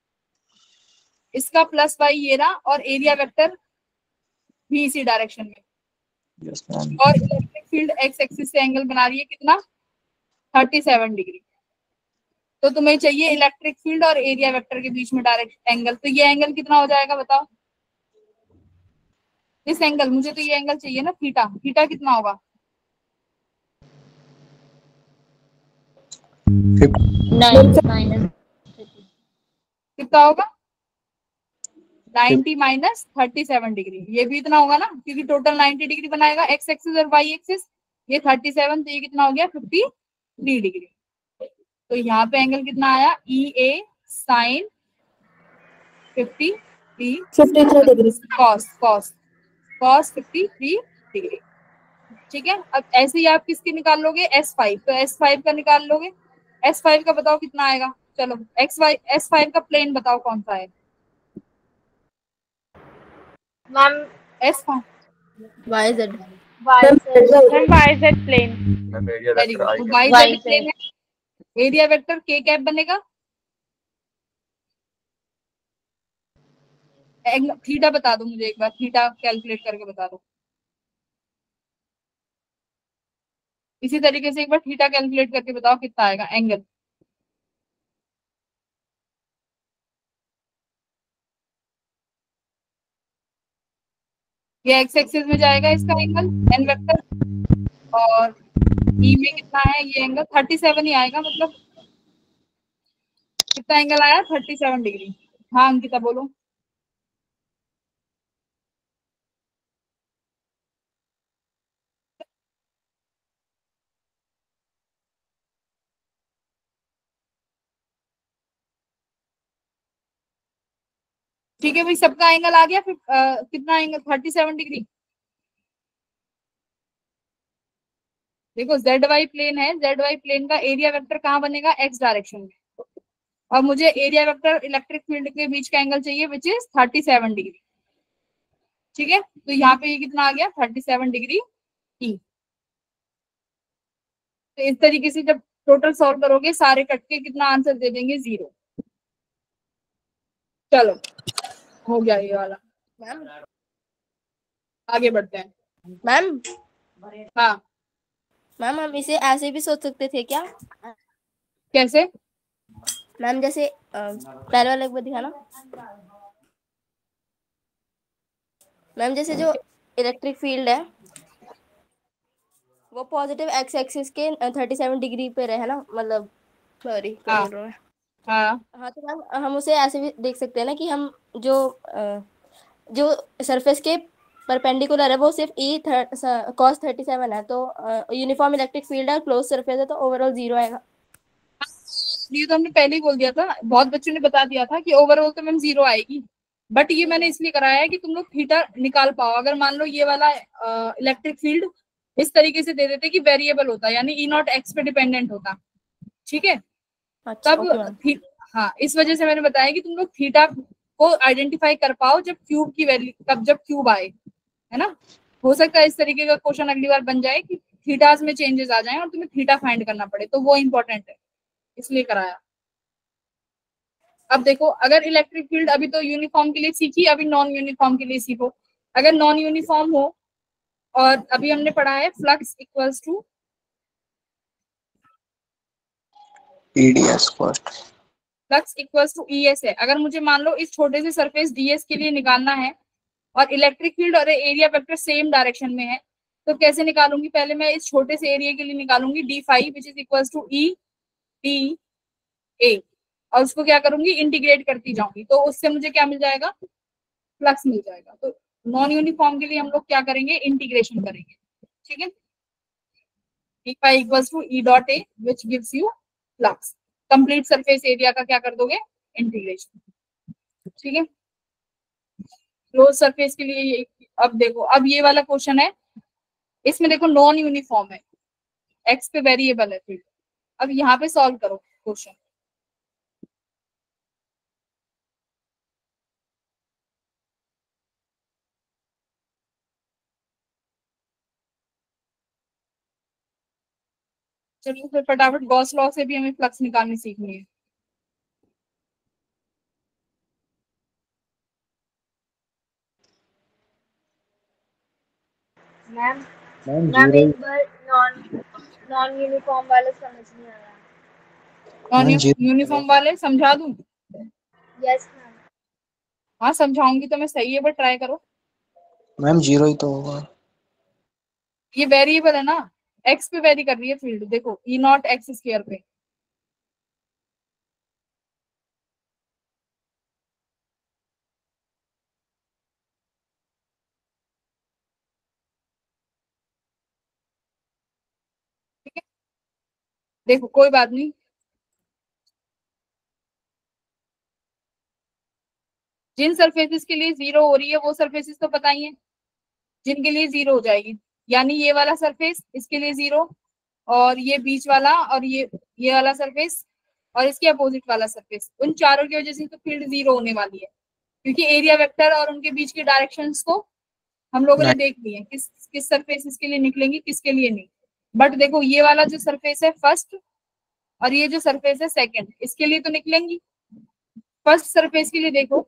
इसका प्लस वाई ये रहा, और एरिया वेक्टर भी इसी डायरेक्शन में। Yes ma'am. और इलेक्ट्रिक फील्ड एक्स एक्सिस से एंगल बना रही है कितना? Thirty seven degree. तो तुम्हें चाहिए इलेक्ट्रिक फील्ड और एरिया वेक्टर के बीच में डायरेक्ट एंगल। तो ये एंगल कितना हो जाएगा बताओ? इस एंगल, मुझे तो ये एंगल चाहिए ना, थीटा। थीटा कितना होगा? माइनस कितना होगा? Ninety minus thirty seven degree. ये भी इतना होगा ना, क्योंकि टोटल नाइन्टी डिग्री बनाएगा एक्स एक्सिस और वाई एक्सिस। ये थर्टी सेवन, तो ये कितना हो गया? Fifty three degree. तो यहाँ पे एंगल कितना आया? E A sine fifty three degree, cos cos cos fifty three degree. ठीक है, अब ऐसे ही आप किसकी निकाल लोगे? S five. तो एस फाइव का निकाल लोगे। एस फाइव का बताओ कितना आएगा? चलो एक्स वाई एस फाइव का प्लेन बताओ कौन सा है? Ma'am S five Y Z Y Z Y Z plane. Very good, Y Z plane है। एरिया वेक्टर के कैप बनेगा। थीटा बता दो मुझे एक बार, थीटा कैलकुलेट करके बता दो। इसी तरीके से एक बार थीटा कैलकुलेट करके बताओ कितना आएगा एंगल। ये एक्स एक्सिस में जाएगा इसका एंगल एन वेक्टर, और ई में कितना है ये एंगल? थर्टी सेवन ही आएगा। मतलब कितना एंगल आया? Thirty seven degree. हाँ अंकिता बोलो। ठीक है भाई, सबका एंगल आ गया। फिर आ, कितना एंगल? Thirty seven degree. देखो जेड वाई प्लेन है, जेड वाई प्लेन का एरिया वेक्टर कहाँ बनेगा? एक्स डायरेक्शन में। और मुझे एरिया वेक्टर इलेक्ट्रिक फील्ड के बीच का एंगल चाहिए, which is thirty seven degree. ठीक है, तो यहाँ पे ये कितना आ गया? Thirty seven degree E. तो इस तरीके से जब टोटल सॉल्व करोगे सारे कट के, कितना आंसर दे देंगे? जीरो। चलो हो गया ये वाला। मैम आगे बढ़ते हैं। मैम हाँ मैम हम इसे ऐसे भी सोच सकते थे क्या? कैसे? मैम जैसे अ, पहले वाला एक बार दिखाना मैम। जैसे जो इलेक्ट्रिक फील्ड है वो पॉजिटिव एक्स एक्सिस के थर्टी सेवन डिग्री पे रहे, है ना? मतलब सॉरी क्या हाँ बोल रहा हूँ मैं? हाँ हाँ, तो मैम हम उसे ऐसे भी देख सकते हैं ना कि हम जो अ, जो सरफेस के परपेंडिकुलर है वो सिर्फ ई कॉस थर्टी सेवन है। तो यूनिफॉर्म इलेक्ट्रिक फील्ड है, क्लोज सरफेस है, तो ओवरऑल जीरो आएगा। ये तो हमने पहले ही बोल दिया था, बहुत बच्चों ने बता दिया था कि ओवरऑल तो मैम जीरो आएगी। बट ये मैंने इसलिए कराया है कि तुम लोग थीटा निकाल पाओ। अगर मान लो ये वाला इलेक्ट्रिक फील्ड इस तरीके से दे देते कि वेरिएबल होता, यानी ई नॉट एक्स पे डिपेंडेंट होता, ठीक है, अच्छा, ओके तब मैम। थी, हाँ इस वजह से मैंने बताया कि तुम लोग थीटा को आइडेंटिफाई कर पाओ जब क्यूब की वैल्यू, तब जब क्यूब आए, है ना। हो सकता है इस तरीके का क्वेश्चन अगली बार बन जाए कि थीटास में चेंजेस आ जाए और तुम्हें थीटा फाइंड करना पड़े, तो वो इंपॉर्टेंट है, इसलिए कराया। अब देखो, अगर इलेक्ट्रिक फील्ड अभी तो यूनिफॉर्म के लिए सीखी, अभी नॉन यूनिफॉर्म के लिए सीखो। अगर नॉन यूनिफॉर्म हो, और अभी हमने पढ़ा है flux equals to EDS first. Flux equals to E S है। अगर मुझे मान लो इस छोटे से सरफेस डीएस के लिए निकालना है और इलेक्ट्रिक फील्ड और एरिया वेक्टर सेम डायरेक्शन में है, तो कैसे निकालूंगी? पहले मैं इस छोटे से एरिया के लिए निकालूंगी D five which is equals to E D A, और उसको क्या करूंगी? इंटीग्रेट करती जाऊंगी, तो उससे मुझे क्या मिल जाएगा? फ्लक्स मिल जाएगा। तो नॉन यूनिफॉर्म के लिए हम लोग क्या करेंगे? इंटीग्रेशन करेंगे, ठीक है। D five equals to E dot A which gives you flux. Complete surface area का क्या कर दोगे? इंटीग्रेशन, ठीक है। क्लोज सरफेस के लिए ये, अब देखो, अब ये वाला क्वेश्चन है, इसमें देखो नॉन यूनिफॉर्म है, एक्स पे वेरिएबल है फील्ड। अब यहाँ पे सॉल्व करो क्वेश्चन। चलिए फिर फटाफट गॉस लॉ से भी हमें फ्लक्स निकालनी सीखनी है। मैम मैम मैम जीरो एक बार नॉन नॉन यूनिफॉर्म वाला समझ नहीं आया। नॉन मैम जीरो यूनिफॉर्म वाले समझा दूं? Yes ma'am. हाँ समझाऊंगी तो मैं, सही है बट ट्राई करो। मैम जीरो ही तो होगा। ये वेरिएबल है ना, एक्स पे वेरी कर रही है फील्ड, देखो ई नॉट एक्स स्क्वायर पे। ठीक है, देखो कोई बात नहीं, जिन सरफेसेस के लिए जीरो हो रही है वो सरफेसेस तो पता ही है जिनके लिए जीरो हो जाएगी, यानी ये वाला सरफेस इसके लिए जीरो, और ये बीच वाला, और ये ये वाला सरफेस, और इसके अपोजिट वाला सरफेस, उन चारों की वजह से तो फील्ड जीरो होने वाली है, क्योंकि एरिया वेक्टर और उनके बीच के डायरेक्शंस को हम लोगों ने देख लिए किस किस सरफेस के लिए निकलेंगे किसके लिए नहीं। बट देखो ये वाला जो सरफेस है फर्स्ट, और ये जो सरफेस है सेकंड, इसके लिए तो निकलेंगी। फर्स्ट सरफेस के लिए देखो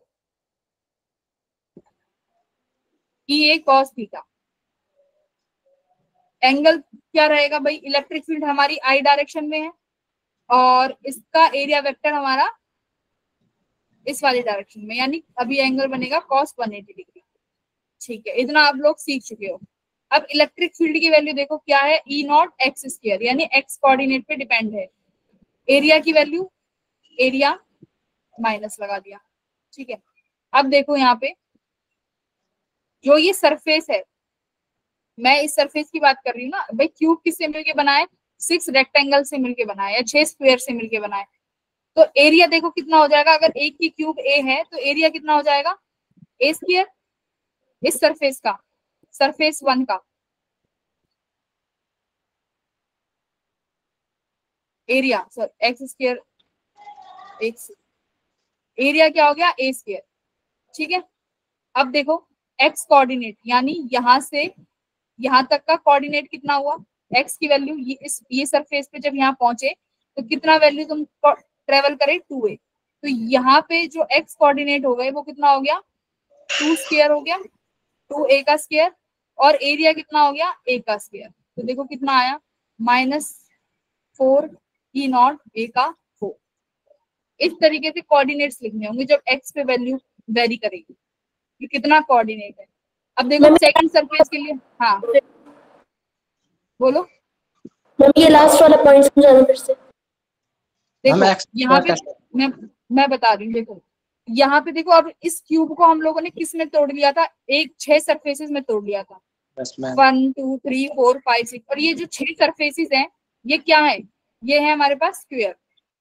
E A cos theta, angle क्या रहेगा भाई, इलेक्ट्रिक फील्ड हमारी आई डायरेक्शन में है और इसका एरिया वेक्टर हमारा इस वाली डायरेक्शन में, यानी अभी एंगल बनेगा कॉस वन एटी डिग्री। ठीक है, इतना आप लोग सीख चुके हो। अब इलेक्ट्रिक फील्ड की वैल्यू देखो क्या है, ई नॉट एक्स स्क्वायर, यानी एक्स कोऑर्डिनेट पे डिपेंड है। एरिया की वैल्यू, एरिया माइनस लगा दिया। ठीक है, अब देखो यहाँ पे जो ये सरफेस है, मैं इस सरफेस की बात कर रही हूँ ना भाई, क्यूब किससे मिलके बना है, सिक्स रेक्टेंगल से मिलके बना है या छह स्क्वायर से मिलके बना है। तो एरिया देखो कितना हो जाएगा, अगर एक की क्यूब ए है तो एरिया कितना हो जाएगा, ए स्क्वायर इस सरफेस का, सरफेस वन का area, sir X square, X area क्या हो गया ए स्क्वायर। ठीक है, अब देखो एक्स कोऑर्डिनेट, यानी यहां से यहां तक का कोऑर्डिनेट कितना हुआ, एक्स की वैल्यू ये इस ये सरफेस पे जब यहाँ पहुंचे तो कितना वैल्यू तुम ट्रेवल करे, टू ए। तो यहाँ पे जो एक्स कोऑर्डिनेट हो गए वो कितना हो गया, टू स्क्वायर हो गया, टू ए का स्क्वायर, और एरिया कितना हो गया, ए का स्क्वायर। तो देखो कितना आया, minus four E naught A का फोर। इस तरीके से कोऑर्डिनेट्स लिखने होंगे जब एक्स पे वैल्यू वेरी करेगी कि कितना कोऑर्डिनेट है। अब देखो सेकंड सरफेस के लिए, हाँ बोलो ये लास्ट वाला पॉइंट समझाना फिर से। देखो यहाँ पे मैं मैं बता रही हूँ, देखो यहाँ पे देखो, अब इस क्यूब को हम लोगों ने किस में तोड़ लिया था, एक छह सरफेसेस में तोड़ लिया था, one two three four five six, और ये जो छह सरफेसेस हैं ये क्या है, ये है हमारे पास स्क्वायर।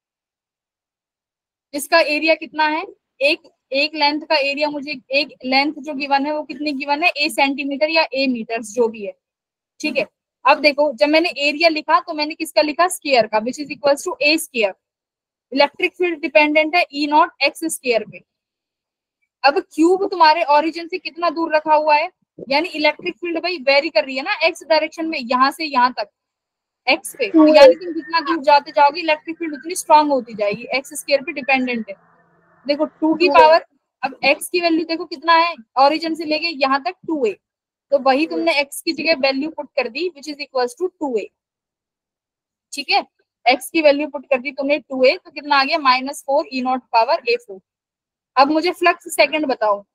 इसका एरिया कितना है, एक एक लेंथ का एरिया, मुझे एक लेंथ जो गिवन है वो कितनी गिवन है, ए सेंटीमीटर या ए मीटर्स जो भी है। ठीक है, अब देखो जब मैंने एरिया लिखा तो मैंने किसका लिखा, स्क्वायर का, which is equal to A square. Electric field dependent है ई नॉट एक्स स्क्वायर पे। अब क्यूब तुम्हारे ओरिजिन से कितना दूर रखा हुआ है, यानी इलेक्ट्रिक फील्ड भाई वेरी कर रही है ना एक्स डायरेक्शन में, यहाँ से यहाँ तक एक्स पे, तो यानी तुम जितना दूर जाते जाओगे इलेक्ट्रिक फील्ड उतनी स्ट्रांग होती जाएगी, एक्स स्क्वायर पे डिपेंडेंट है। देखो टू की पावर, अब एक्स की वैल्यू देखो कितना है, ओरिजिन से लेके यहाँ तक टू ए, तो वही तुमने एक्स की जगह वैल्यू पुट कर दी which is equal to two A. ठीक है, एक्स की वैल्यू पुट कर दी तुमने टू ए, तो कितना आ गया, minus four E naught power A four. अब मुझे फ्लक्स सेकंड बताओ,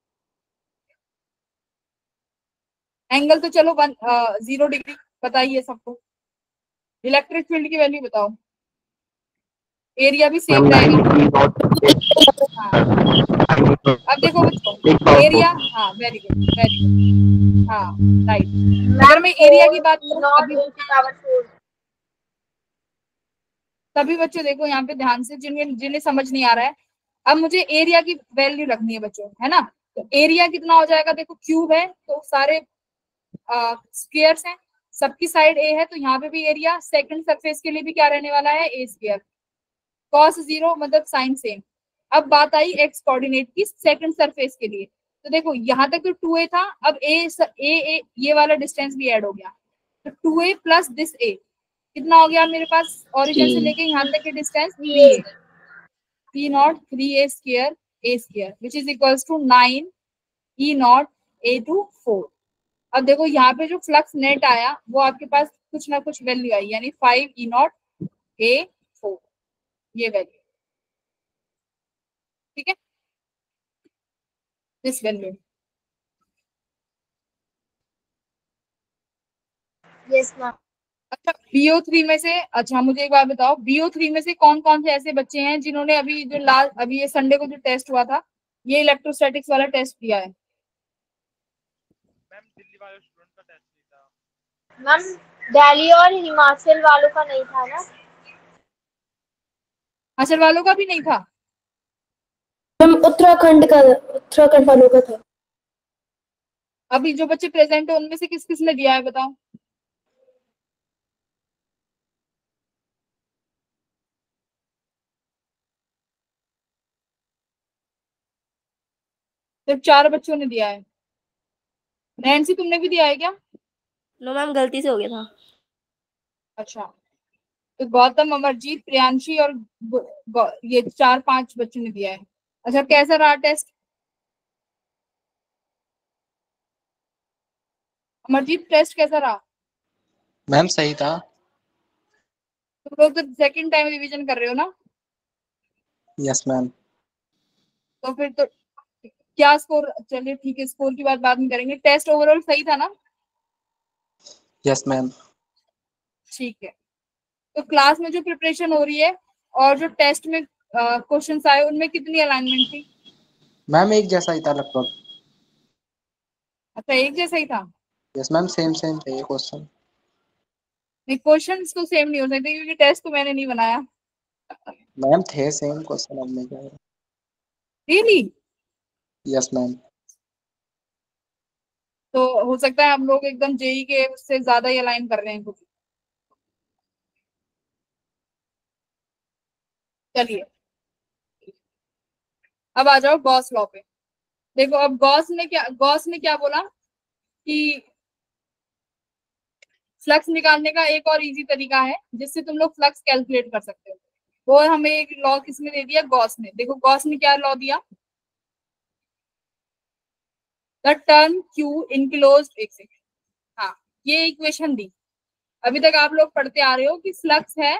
एंगल तो चलो वन जीरो डिग्री बताइए सबको, इलेक्ट्रिक फील्ड की वैल्यू बताओ, एरिया भी सेम रहेगा। हाँ। अब देखो बच्चों एरिया, हाँ वेरी गुड वेरी गुड, हाँ राइट। अगर मैं एरिया की बात करूँ, अभी सभी बच्चों देखो यहाँ पे ध्यान से, जिन्हें जिन्हें समझ नहीं आ रहा है, अब मुझे एरिया की वैल्यू रखनी है बच्चों, है ना। तो एरिया कितना हो जाएगा, देखो क्यूब है तो सारे स्क्वायर्स हैं, सबकी साइड ए है तो यहाँ पे भी एरिया, सेकंड सरफेस के लिए भी क्या रहने वाला है, ए स्क्वायर, कॉस जीरो मतलब साइन सेम। अब बात आई एक्स कोऑर्डिनेट की सेकंड सरफेस के लिए, तो देखो यहाँ तक तो टू ए था, अब ए ए ए ये वाला डिस्टेंस भी ऐड हो गया, तो two A plus this A, कितना हो गया मेरे पास ओरिजिन से लेके यहाँ तक की distance three A E naught three A square A square which is equals to nine E naught A two four. अब देखो यहाँ पे जो फ्लक्स नेट आया वो आपके पास कुछ ना कुछ वैल्यू आई, यानी five E naught A four, ये वैल्यू, ठीक है, दिस वैल्यू। Yes ma'am. अच्छा बी ओ थ्री में से, अच्छा मुझे एक बात बताओ, बी ओ थ्री में से कौन कौन से ऐसे बच्चे हैं जिन्होंने अभी जो लास्ट अभी ये संडे को जो टेस्ट हुआ था ये इलेक्ट्रोस्टैटिक्स वाला टेस्ट दिया है? मैम दिल्ली वाले स्टूडेंट का टेस्ट नहीं था मैम, दिल्ली और हिमाचल वालों का नहीं था ना? हिमाचल वालों का भी नहीं था मैम, उत्तराखंड का उत्तराखंड वालों का था। अभी जो बच्चे प्रेजेंट है उनमें से किस किस ने दिया है बताओ? सिर्फ चार बच्चों ने दिया है। नैन्सी तुमने भी दिया है क्या? नो मैम, गलती से हो गया था। अच्छा, तो गौतम, अमरजीत, प्रियांशी और गो- गौ- ये चार पांच बच्चों ने दिया है। अच्छा कैसा रहा टेस्ट? अमरजीत टेस्ट कैसा रहा? मैम सही था। तुम लोग तो सेकंड टाइम रिवीजन कर रहे हो ना? Yes ma'am. तो फिर तो क्या स्कोर, चलिए ठीक है स्कोर की बात बाद में करेंगे। टेस्ट ओवरऑल सही था ना? Yes ma'am. ठीक है, तो क्लास में जो प्रिपरेशन हो रही है और जो टेस्ट में क्वेश्चंस आए उनमें कितनी अलाइनमेंट थी? मैम एक जैसा ही था लगभग। अच्छा एक जैसा ही था? यस मैम, सेम सेम थे ये क्वेश्चन। नहीं क्वेश्चंस तो सेम नहीं हो सकते क्योंकि टेस्ट तो मैंने नहीं बनाया। मैम थे सेम क्वेश्चन, अब मैं क्या करूं? रियली? Yes ma'am. तो हो सकता है हम लोग एकदम जेई के उससे ज्यादा ही अलाइन कर रहे हैं कुछ। चलिए अब आ जाओ गॉस लॉ पे। देखो अब गॉस ने क्या गॉस ने क्या बोला कि फ्लक्स निकालने का एक और इजी तरीका है जिससे तुम लोग फ्लक्स कैलकुलेट कर सकते हो। वो हमें एक लॉ किसने दे दिया? गॉस ने। देखो गॉस ने क्या लॉ दिया? द टर्म क्यू इनक्लोज्ड, एक सेकेंड, हाँ ये इक्वेशन दी। अभी तक आप लोग पढ़ते आ रहे हो कि फ्लक्स है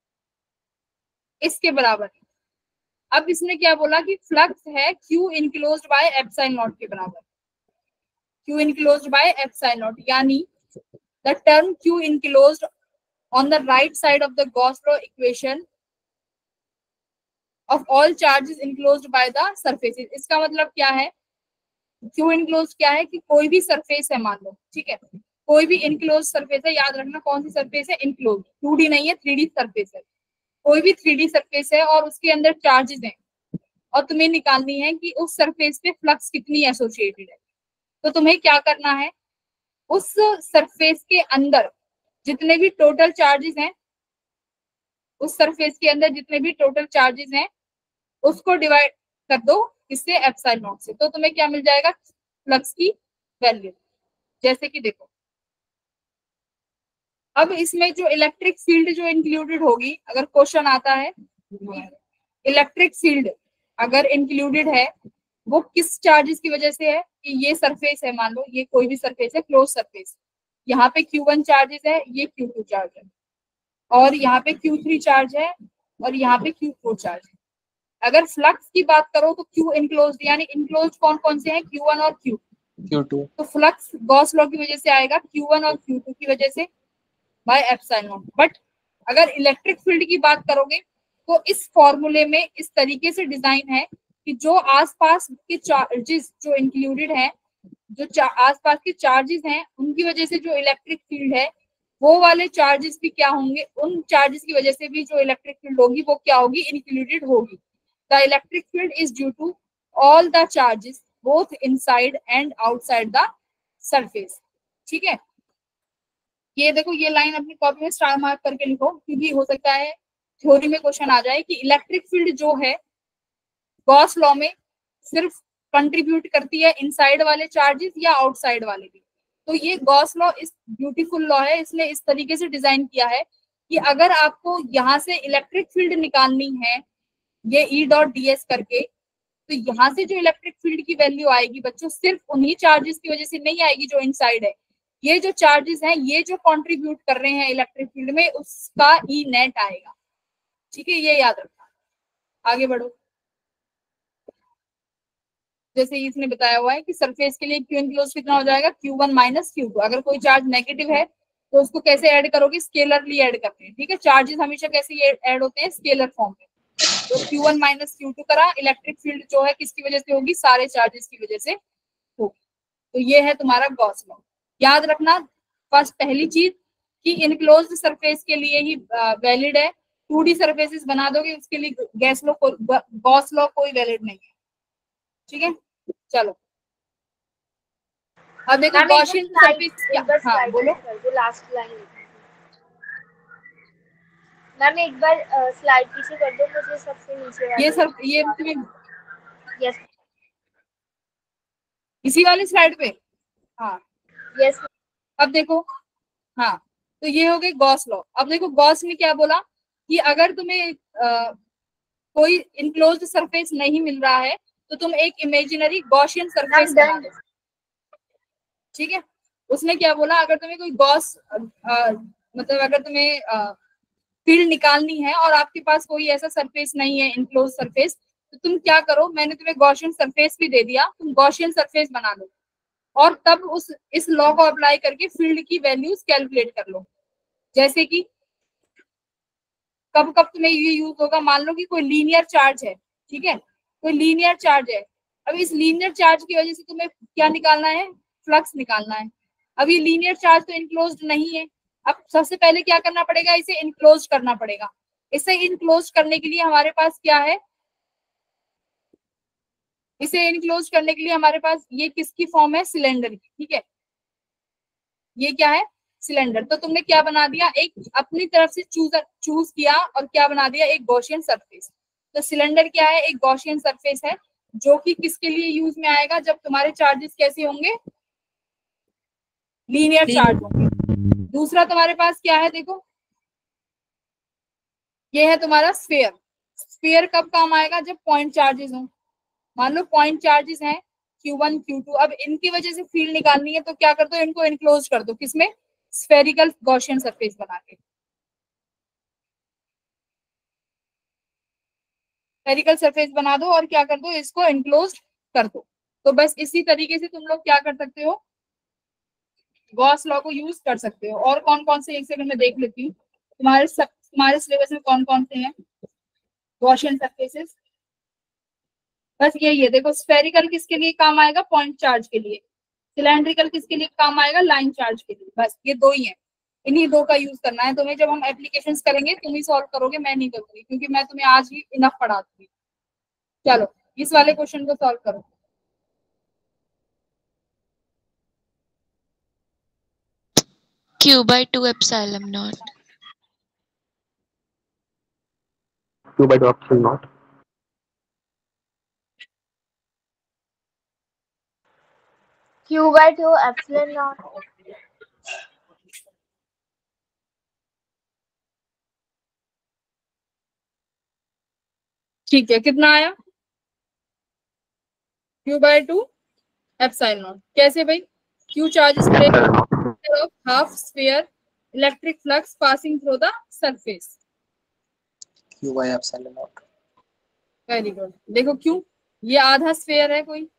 इसके बराबर। अब इसने क्या बोला कि फ्लक्स है Q enclosed by epsilon naught के बराबर। Q enclosed by epsilon naught, यानी the term Q enclosed on the right side of the Gauss law equation of all charges enclosed by the surfaces। इसका मतलब क्या है? Q enclosed क्या है कि कोई भी सरफेस है मान लो, ठीक है, कोई भी इनक्लोज सरफेस है, याद रखना कौन सी सरफेस है? इनक्लोज, टू डी नहीं है, थ्री डी सरफेस है। कोई भी थ्री डी सरफेस है और उसके अंदर चार्जेस हैं और तुम्हें निकालनी है कि उस सरफेस पे फ्लक्स कितनी एसोसिएटेड है। तो तुम्हें क्या करना है, उस सरफेस के अंदर जितने भी टोटल चार्जेस हैं, उस सरफेस के अंदर जितने भी टोटल चार्जेस हैं उसको डिवाइड कर दो इससे एप्सिलॉन नॉट से, तो तुम्हें क्या मिल जाएगा? फ्लक्स की वैल्यू। जैसे कि देखो अब इसमें जो इलेक्ट्रिक फील्ड जो इंक्लूडेड होगी, अगर क्वेश्चन आता है इलेक्ट्रिक फील्ड अगर इंक्लूडेड है वो किस चार्जेस की वजह से है कि ये सरफेस है, मान लो ये कोई भी सरफेस है, क्लोज सरफेस, यहाँ पे क्यू वन चार्जेस है, ये क्यू टू चार्ज है, और यहाँ पे क्यू थ्री चार्ज है, और यहाँ पे क्यू फोर चार्ज है। अगर फ्लक्स की बात करो तो क्यू इनक्लोज, यानी इनक्लोज कौन कौन से हैं? क्यू वन और क्यू क्यू टू। तो फ्लक्स गॉस लॉ की वजह से आएगा क्यू वन और क्यू टू की वजह से बाय एप्सिलॉन नॉट। बट अगर इलेक्ट्रिक फील्ड की बात करोगे तो इस फॉर्मूले में इस तरीके से डिजाइन है कि जो आसपास के चार्जेस जो इंक्लूडेड है, जो आसपास के चार्जेस हैं उनकी वजह से जो इलेक्ट्रिक फील्ड है वो वाले चार्जेस भी क्या होंगे, उन चार्जेस की वजह से भी जो इलेक्ट्रिक फील्ड होगी वो क्या होगी? इंक्लूडेड होगी। The electric field is due to all the charges both inside and outside the surface. ठीक है, ये देखो ये लाइन अपनी कॉपी में स्टार मार्क करके लिखो क्योंकि हो सकता है थ्योरी में क्वेश्चन आ जाए कि इलेक्ट्रिक फील्ड जो है गॉस लॉ में सिर्फ कंट्रीब्यूट करती है इनसाइड वाले चार्जेस या आउटसाइड वाले भी। तो ये Gauss law is beautiful law है, इसने इस तरीके से डिजाइन किया है कि अगर आपको यहाँ से इलेक्ट्रिक फील्ड निकालनी है ये ई डॉट डी एस करके, तो यहाँ से जो इलेक्ट्रिक फील्ड की वैल्यू आएगी बच्चों सिर्फ उन्हीं चार्जेस की वजह से नहीं आएगी जो इनसाइड है। ये जो चार्जेस हैं ये जो कंट्रीब्यूट कर रहे हैं इलेक्ट्रिक फील्ड में उसका ई नेट आएगा। ठीक है, ये याद रखना। आगे बढ़ो। जैसे इसने बताया हुआ है कि सरफेस के लिए क्यू इनक्लोज कितना हो जाएगा, Q one minus Q two. अगर कोई चार्ज नेगेटिव है तो उसको कैसे ऐड करोगे, स्केलरली ऐड करते हैं। ठीक है, चार्जेस हमेशा कैसे ऐड होते हैं, स्केलर फॉर्म में। तो Q one minus Q two करा, इलेक्ट्रिक फील्ड जो है किसकी वजह से होगी, सारे चार्जेस की वजह से होगी। तो ये है तुम्हारा गॉस लॉ। याद रखना फर्स्ट पहली चीज कि इनक्लोज्ड सरफेस के लिए ही वैलिड है। टू डी सरफेसेस बना दोगे उसके लिए गैस लॉ को गॉस लॉ कोई वैलिड नहीं है। ठीक है, चलो अब देखो गॉसियन सरफेस। हाँ बोलो। लास्ट लाइन मैम एक बार स्लाइड पीछे कर दो मुझे, सबसे नीचे वाला। ये सर ये तुम्हें यस इसी वाली स्लाइड पे। हाँ यस अब देखो। हाँ तो ये हो गई गॉस लॉ। अब देखो गॉस ने क्या बोला कि अगर तुम्हें आ, कोई इनक्लोज्ड सरफेस नहीं मिल रहा है तो तुम एक इमेजिनरी गॉसियन सरफेस बना दो। ठीक है, उसने क्या बोला, अगर तुम्हें कोई गॉस मतलब अगर तुम्हें फील्ड निकालनी है और आपके पास कोई ऐसा सरफेस नहीं है इनक्लोज सरफेस, तो तुम क्या करो, मैंने तुम्हें गॉसियन सरफेस भी दे दिया, तुम गॉसियन सरफेस बना लो और तब उस इस लॉ को अप्लाई करके फील्ड की वैल्यूज कैलकुलेट कर लो। जैसे कि कब कब तुम्हें ये यूज होगा, मान लो कि कोई लीनियर चार्ज है। ठीक है, कोई लीनियर चार्ज है। अब इस लीनियर चार्ज की वजह से तुम्हें क्या निकालना है, फ्लक्स निकालना है। अब ये लीनियर चार्ज तो इनक्लोज्ड नहीं है। अब सबसे पहले क्या करना पड़ेगा, इसे इनक्लोज करना पड़ेगा। इसे इनक्लोज करने के लिए हमारे पास क्या है, इसे इनक्लोज करने के लिए हमारे पास ये किसकी फॉर्म है, सिलेंडर की। ठीक है, ये क्या है, सिलेंडर। तो तुमने क्या बना दिया, एक अपनी तरफ से चूज चूज किया और क्या बना दिया, एक गॉसियन सरफेस। तो सिलेंडर क्या है, एक गॉसियन सरफेस है जो कि किसके लिए यूज में आएगा, जब तुम्हारे चार्जेस कैसे होंगे, लीनियर चार्ज होंगे। दूसरा तुम्हारे पास क्या है, देखो ये है तुम्हारा स्फीयर। स्फीयर कब काम आएगा, जब पॉइंट चार्जेस हो। मान लो पॉइंट चार्जेस हैं क्यू वन क्यू टू, अब इनकी वजह से फील्ड निकालनी है तो क्या कर दो, इनको इनक्लोज कर दो, किसमें, स्फेरिकल गॉसियन सरफेस बना के। स्फेरिकल सरफेस बना दो और क्या कर दो, इसको इनक्लोज कर दो। तो बस इसी तरीके से तुम लोग क्या कर सकते हो, गॉस लॉ को यूज कर सकते हो। और कौन कौन से, एक सेकंड में देख लेती हूँ तुम्हारे सब तुम्हारे सिलेबस में कौन कौन से हैं गॉसियन सरफेसेस। बस यही है, देखो स्फेरिकल किसके लिए काम आएगा, पॉइंट चार्ज के लिए। सिलेंड्रिकल किसके लिए काम आएगा, लाइन चार्ज के लिए। बस ये दो ही हैं, इन्हीं दो का यूज करना है तुम्हें। जब हम एप्लीकेशंस करेंगे तुम ही सॉल्व करोगे, मैं नहीं करूंगी, क्योंकि मैं तुम्हें आज ही इनफ पढ़ा दूंगी। चलो इस वाले क्वेश्चन को सॉल्व करो। Q by two epsilon naught. Q by two epsilon naught. Q by two epsilon naught. ठीक है, कितना आया, Q by two epsilon naught. कैसे भाई, Q charge of half sphere, electric flux passing through the surface. Q by epsilon naught. Very good. देखो Q, ये आधा sphere है कोई,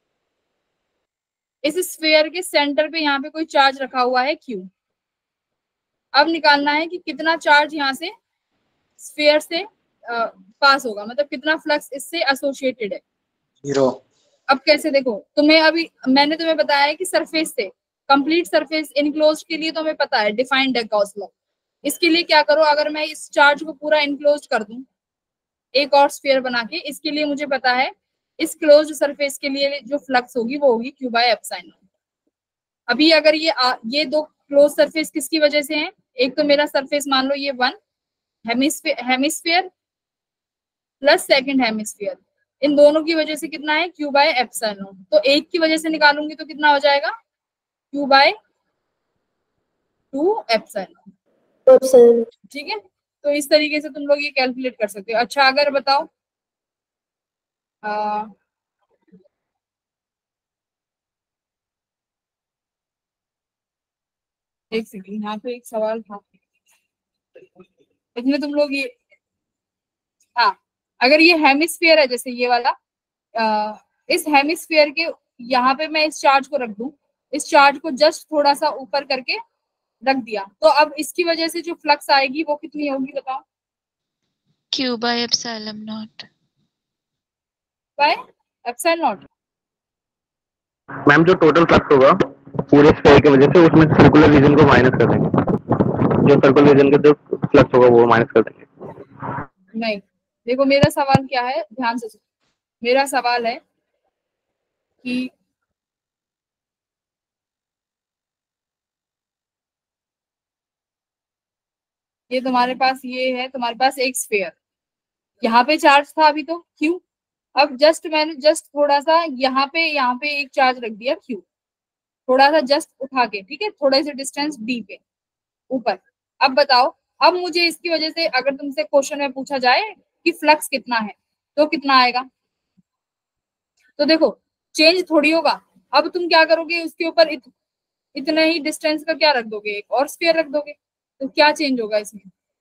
इस स्फीयर के सेंटर पे यहाँ पे कोई चार्ज रखा हुआ है Q। अब निकालना है कि कितना चार्ज यहाँ से स्फीयर से आ, पास होगा, मतलब कितना फ्लक्स इससे एसोसिएटेड है। Zero. अब कैसे, देखो तुम्हें अभी मैंने तुम्हें बताया है कि सरफेस से कंप्लीट सरफेस इनक्लोज के लिए तुम्हें पता है डिफाइंड है गॉस लॉ। इसके लिए क्या करो, अगर मैं इस चार्ज को पूरा इनक्लोज कर दूं एक और स्फीयर बना के, इसके लिए मुझे पता है इस क्लोज्ड सरफेस के लिए जो फ्लक्स होगी वो होगी Q बाय एप्सिलॉन। अभी अगर ये आ, ये दो क्लोज सरफेस किसकी वजह से हैं, एक तो मेरा सरफेस मान लो ये one hemisphere hemisphere plus second hemisphere, इन दोनों की वजह से कितना है Q बाय एप्सिलॉन। तो एक की वजह से निकालूंगी तो कितना हो जाएगा, Q बाय टू एप्सिलॉन। ठीक है, तो इस तरीके से तुम लोग ये कैलकुलेट कर सकते हो। अच्छा अगर बताओ आ, एक सेकंड, यहाँ पे एक सवाल था इसमें तुम लोग ये, हाँ अगर ये हेमिस्फीयर है जैसे ये वाला, आ, इस हेमिस्फीयर के यहाँ पे मैं इस चार्ज को रख दूं, इस चार्ज को जस्ट थोड़ा सा ऊपर करके रख दिया, तो अब इसकी वजह से जो फ्लक्स आएगी वो कितनी होगी बताओ? Q by epsilon naught. By epsilon naught. Ma'am जो टोटल फ्लक्स होगा पूरे स्फीयर की वजह से उसमें सर्कुलर रीजन को माइनस कर देंगे, जो सर्कुलर रीजन का जो फ्लक्स होगा वो माइनस कर देंगे। नहीं, देखो मेरा सवाल क्या है, ध्यान से सुनो। मेरा सवाल है कि ये तुम्हारे पास ये है, तुम्हारे पास एक स्फीयर, यहाँ पे चार्ज था अभी तो क्यू, अब जस्ट मैंने जस्ट थोड़ा सा यहाँ पे यहाँ पे एक चार्ज रख दिया क्यू, थोड़ा सा जस्ट उठा के, ठीक है, थोड़े से डिस्टेंस डी पे ऊपर। अब बताओ, अब मुझे इसकी वजह से अगर तुमसे क्वेश्चन में पूछा जाए कि फ्लक्स कितना है तो कितना आएगा, तो देखो चेंज थोड़ी होगा। अब तुम क्या करोगे, उसके ऊपर इत, इतने ही डिस्टेंस का क्या रख दोगे, एक और स्फीयर रख दोगे, तो क्या चेंज होगा इसमें?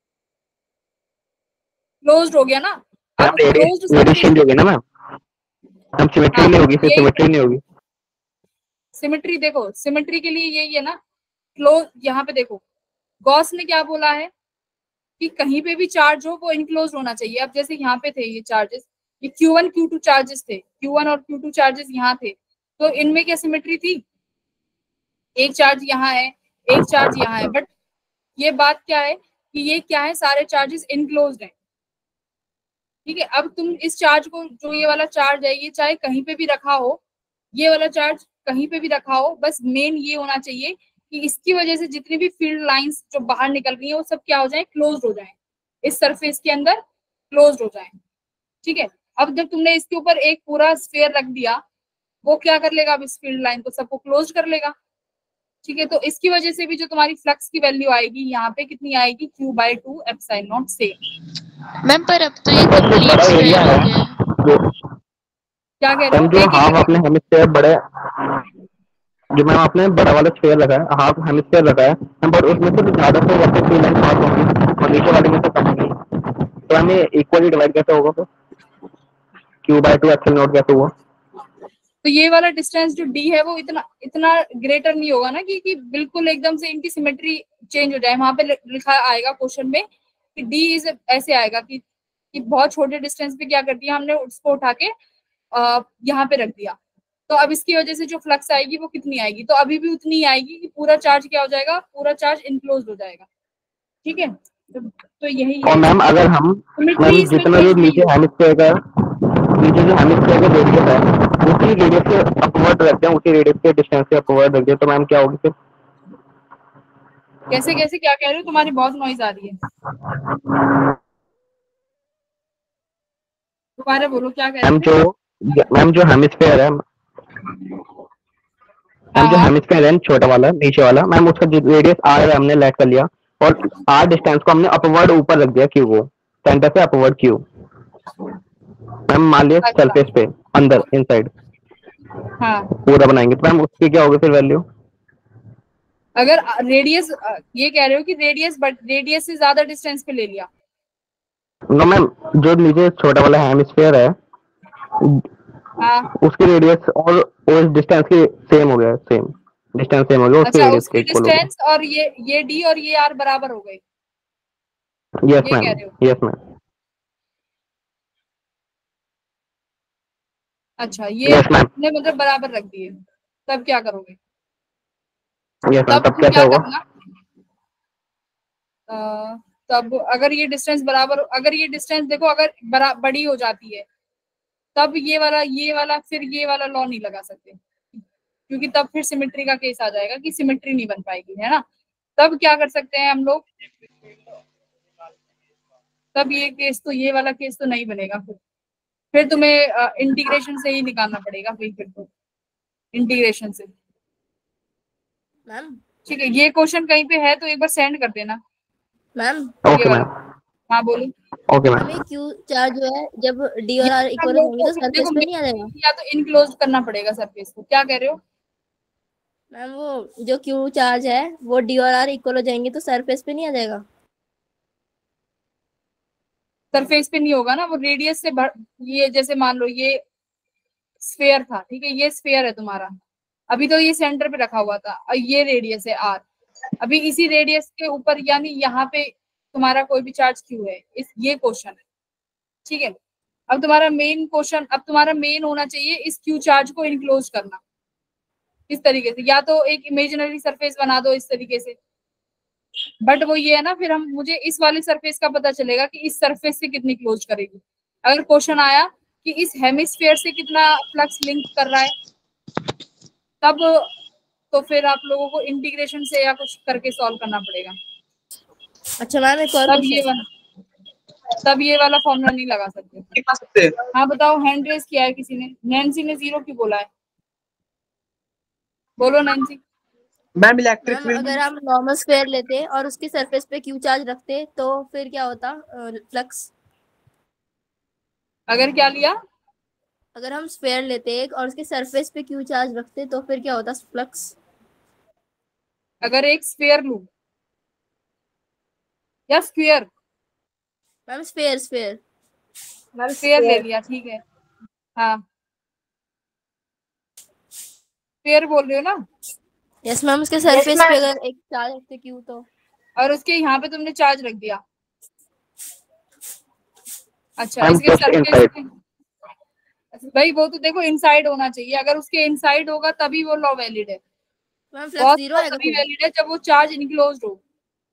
क्लोज्ड हो गया ना। अब क्लोज्ड रेडिएशन होगी ना मैम, हम सिमेट्री नहीं होगी, फिर सिमेट्री नहीं होगी। सिमेट्री देखो, सिमेट्री के लिए यही है ना, क्लोज, यहाँ पे देखो गॉस ने क्या बोला है कि कहीं पे भी चार्ज हो वो इनक्लोज होना चाहिए। अब जैसे यहाँ पे थे ये चार्जेस, ये Q one Q two charges थे, क्यू वन और क्यू टू चार्जेस यहाँ थे, तो इनमें क्या सिमेट्री थी, एक चार्ज यहाँ है एक चार्ज यहाँ है, बट ये बात क्या है कि ये क्या है, सारे चार्जेस इनक्लोज्ड हैं, ठीक है। अब तुम इस चार्ज को, जो ये वाला चार्ज है, ये चाहे कहीं पे भी रखा हो, ये वाला चार्ज कहीं पे भी रखा हो, बस मेन ये होना चाहिए कि इसकी वजह से जितनी भी फील्ड लाइंस जो बाहर निकल रही है वो सब क्या हो जाए, क्लोज्ड हो जाए, इस सरफेस के अंदर क्लोज्ड हो जाए, ठीक है। अब जब तुमने इसके ऊपर एक पूरा स्फीयर रख दिया, वो क्या कर लेगा, अब इस फील्ड लाइन को सबको क्लोज कर लेगा, ठीक है। तो इसकी वजह से भी जो तुम्हारी फ्लक्स की वैल्यू आएगी यहाँ पे कितनी आएगी, Q by two epsilon naught से। मैम पर अब तो ये कंप्लीट स्फीयर हो गया। क्या कह रहे हो? जो हाफ अपने हेमिस्फीयर बड़े, जो मैम आपने बड़ा वाला स्फीयर रखा है, हाफ हेमिस्फीयर रखा है, बट उसमें से ज्यादा से वैसे फील्ड लाइन पास होंगी और नीचे वाले में से कम होंगी, तो हमें इक्वली डिवाइड कैसे होगा फिर, Q by two epsilon naught कैसे हुआ? तो ये वाला डिस्टेंस जो डी है वो इतना इतना ग्रेटर नहीं होगा ना कि, कि बिल्कुल एकदम से इनकी सिमेट्री चेंज हो जाए। वहां पे लिखा आएगा क्वेश्चन में कि डी इज ऐसे आएगा कि, कि बहुत छोटे डिस्टेंस पे क्या कर दिया हमने, उसको उठा के यहाँ पे रख दिया, तो अब इसकी वजह से जो फ्लक्स आएगी वो कितनी आएगी, तो अभी भी उतनी ही आएगी कि पूरा चार्ज क्या हो जाएगा, पूरा चार्ज इनक्लोज हो जाएगा, ठीक है। तो, तो यही है। और मैम अगर हम मैम जितना जो नीचे हेमिस्फीयर का नीचे जो हेमिस्फीयर का रेडियस है उसी रेडियस से अपवर्ड रखते हैं, उसी रेडियस के डिस्टेंस से अपवर्ड रखते हैं, तो मैम क्या होगी फिर? कैसे कैसे क्या कह रहे हो, तुम्हारी बहुत नॉइज आ रही है, दोबारा बोलो क्या कह रहे हो? मैम जो मैम जो हेमिस्फीयर है, मैम जो हेमिस्फीयर है छोटा वाला नीचे वाला, मैम उसका जो रेडियस आर है हमने लेट कर लिया और आर डिस्टेंस को हमने अपवर्ड ऊपर रख दिया क्यू को, सेंटर से अपवर्ड क्यू, मैम मान लिया सरफेस पे अंदर इनसाइड हाँ पूरा बनाएंगे, तो मैम उसकी क्या होगी फिर वैल्यू? अगर रेडियस, ये कह रहे हो कि रेडियस, बट रेडियस से ज्यादा डिस्टेंस पे ले लिया? नो मैम, जो नीचे छोटा वाला हेमिस्फीयर है हाँ उसकी रेडियस और उस डिस्टेंस की सेम हो गया, सेम डिस्टेंस सेम हो गया, उसकी अच्छा, रेडियस उसकी के इक्वल हो गया। डिस्टेंस और ये ये डी और ये आर बराबर हो गए, यस ये मैम, कह रहे हो? यस मैम, अच्छा, ये यस मैम, आपने मतलब बराबर रख दिए, तब क्या करोगे? यस मैम, तब तब तुम कैसे क्या होगा? करना, अ, तब अगर ये डिस्टेंस बराबर, अगर ये डिस्टेंस देखो अगर बड़ा बड़ी हो जाती है, तब ये वाला ये वाला फिर ये वाला लॉ नहीं लगा सकते, क्योंकि तब फिर सिमेट्री का केस आ जाएगा कि सिमेट्री नहीं बन पाएगी, है ना। तब क्या कर सकते हैं हम लोग, तब ये केस तो ये वाला केस तो नहीं बनेगा, फिर फिर तुम्हें इंटीग्रेशन से ही निकालना पड़ेगा, फिर फिर तो इंटीग्रेशन से। मैम ठीक है, ये क्वेश्चन कहीं पे है तो एक बार सेंड कर देना। मैम ओके मैम, हाँ बोलो। Okay ma'am. हमें क्यू चार्ज जो है जब डी और आर इक्वल होंगे तो सरफेस पे नहीं आ जाएगा? या तो इनक्लोज करना पड़ेगा सरफेस को, क्या कह रहे हो मैम? वो जो क्यू चार्ज है वो डी और आर इक्वल हो जाएंगे तो सरफेस पे नहीं आ जाएगा? सरफेस पे नहीं होगा ना, वो रेडियस से भर, ये जैसे मान लो ये स्फेयर था, ठीक है, ये स्फेयर है तुम्हारा, अभी तो ये सेंटर पे रखा हुआ था और ये रेडियस है आर, अभी इसी रेडियस के ऊपर यानी यहाँ पे तुम्हारा कोई भी चार्ज क्यू है, इस ये क्वेश्चन है, ठीक है। अब तुम्हारा मेन क्वेश्चन, अब तुम्हारा मेन होना चाहिए इस क्यू चार्ज को इनक्लोज करना, इस तरीके से, या तो एक इमेजिनरी सरफेस बना दो इस तरीके से, बट वो ये है ना, फिर हम मुझे इस वाले सरफेस का पता चलेगा कि इस सरफेस से कितनी क्लोज करेगी। अगर क्वेश्चन आया कि इस हेमिस्फेयर से कितना फ्लक्स लिंक कर रहा है, तब तो फिर आप लोगों को इंटीग्रेशन से या कुछ करके सॉल्व करना पड़ेगा। अच्छा मैम, एक और तब ये वाला तब ये वाला फॉर्मूला नहीं लगा सकते। हाँ बताओ, हैंड रेस किया है किसी ने? नैन्सी ने जीरो क्यों बोला है? बोलो नैन्सी। मैम इलेक्ट्रिक मैम अगर हम नॉर्मल स्फेयर लेते और उसकी सरफेस पे क्यू चार्ज रखते तो फिर क्या होता फ्लक्स? अगर क्या लिया? अगर हम स्फेयर लेते और उसके सरफेस पे क्यू चार्ज रखते तो फिर क्या होता फ्लक्स? अगर एक स्फेयर लूं या square? Ma'am sphere sphere ma'am sphere ले लिया, ठीक है। हाँ स्फेयर बोल रहे हो ना? यस मैम, उसके सरफेस पे अगर एक चार्ज रखते क्यू तो, और उसके यहाँ पे तुमने चार्ज रख दिया, अच्छा इसके सरफेस पे भाई वो तो देखो इनसाइड होना चाहिए, अगर उसके इनसाइड होगा तभी वो लॉ वैलिड है। मैम फ्लक्स जीरो आएगा तभी वैलिड है जब वो चार्ज इनक्लोज्ड हो,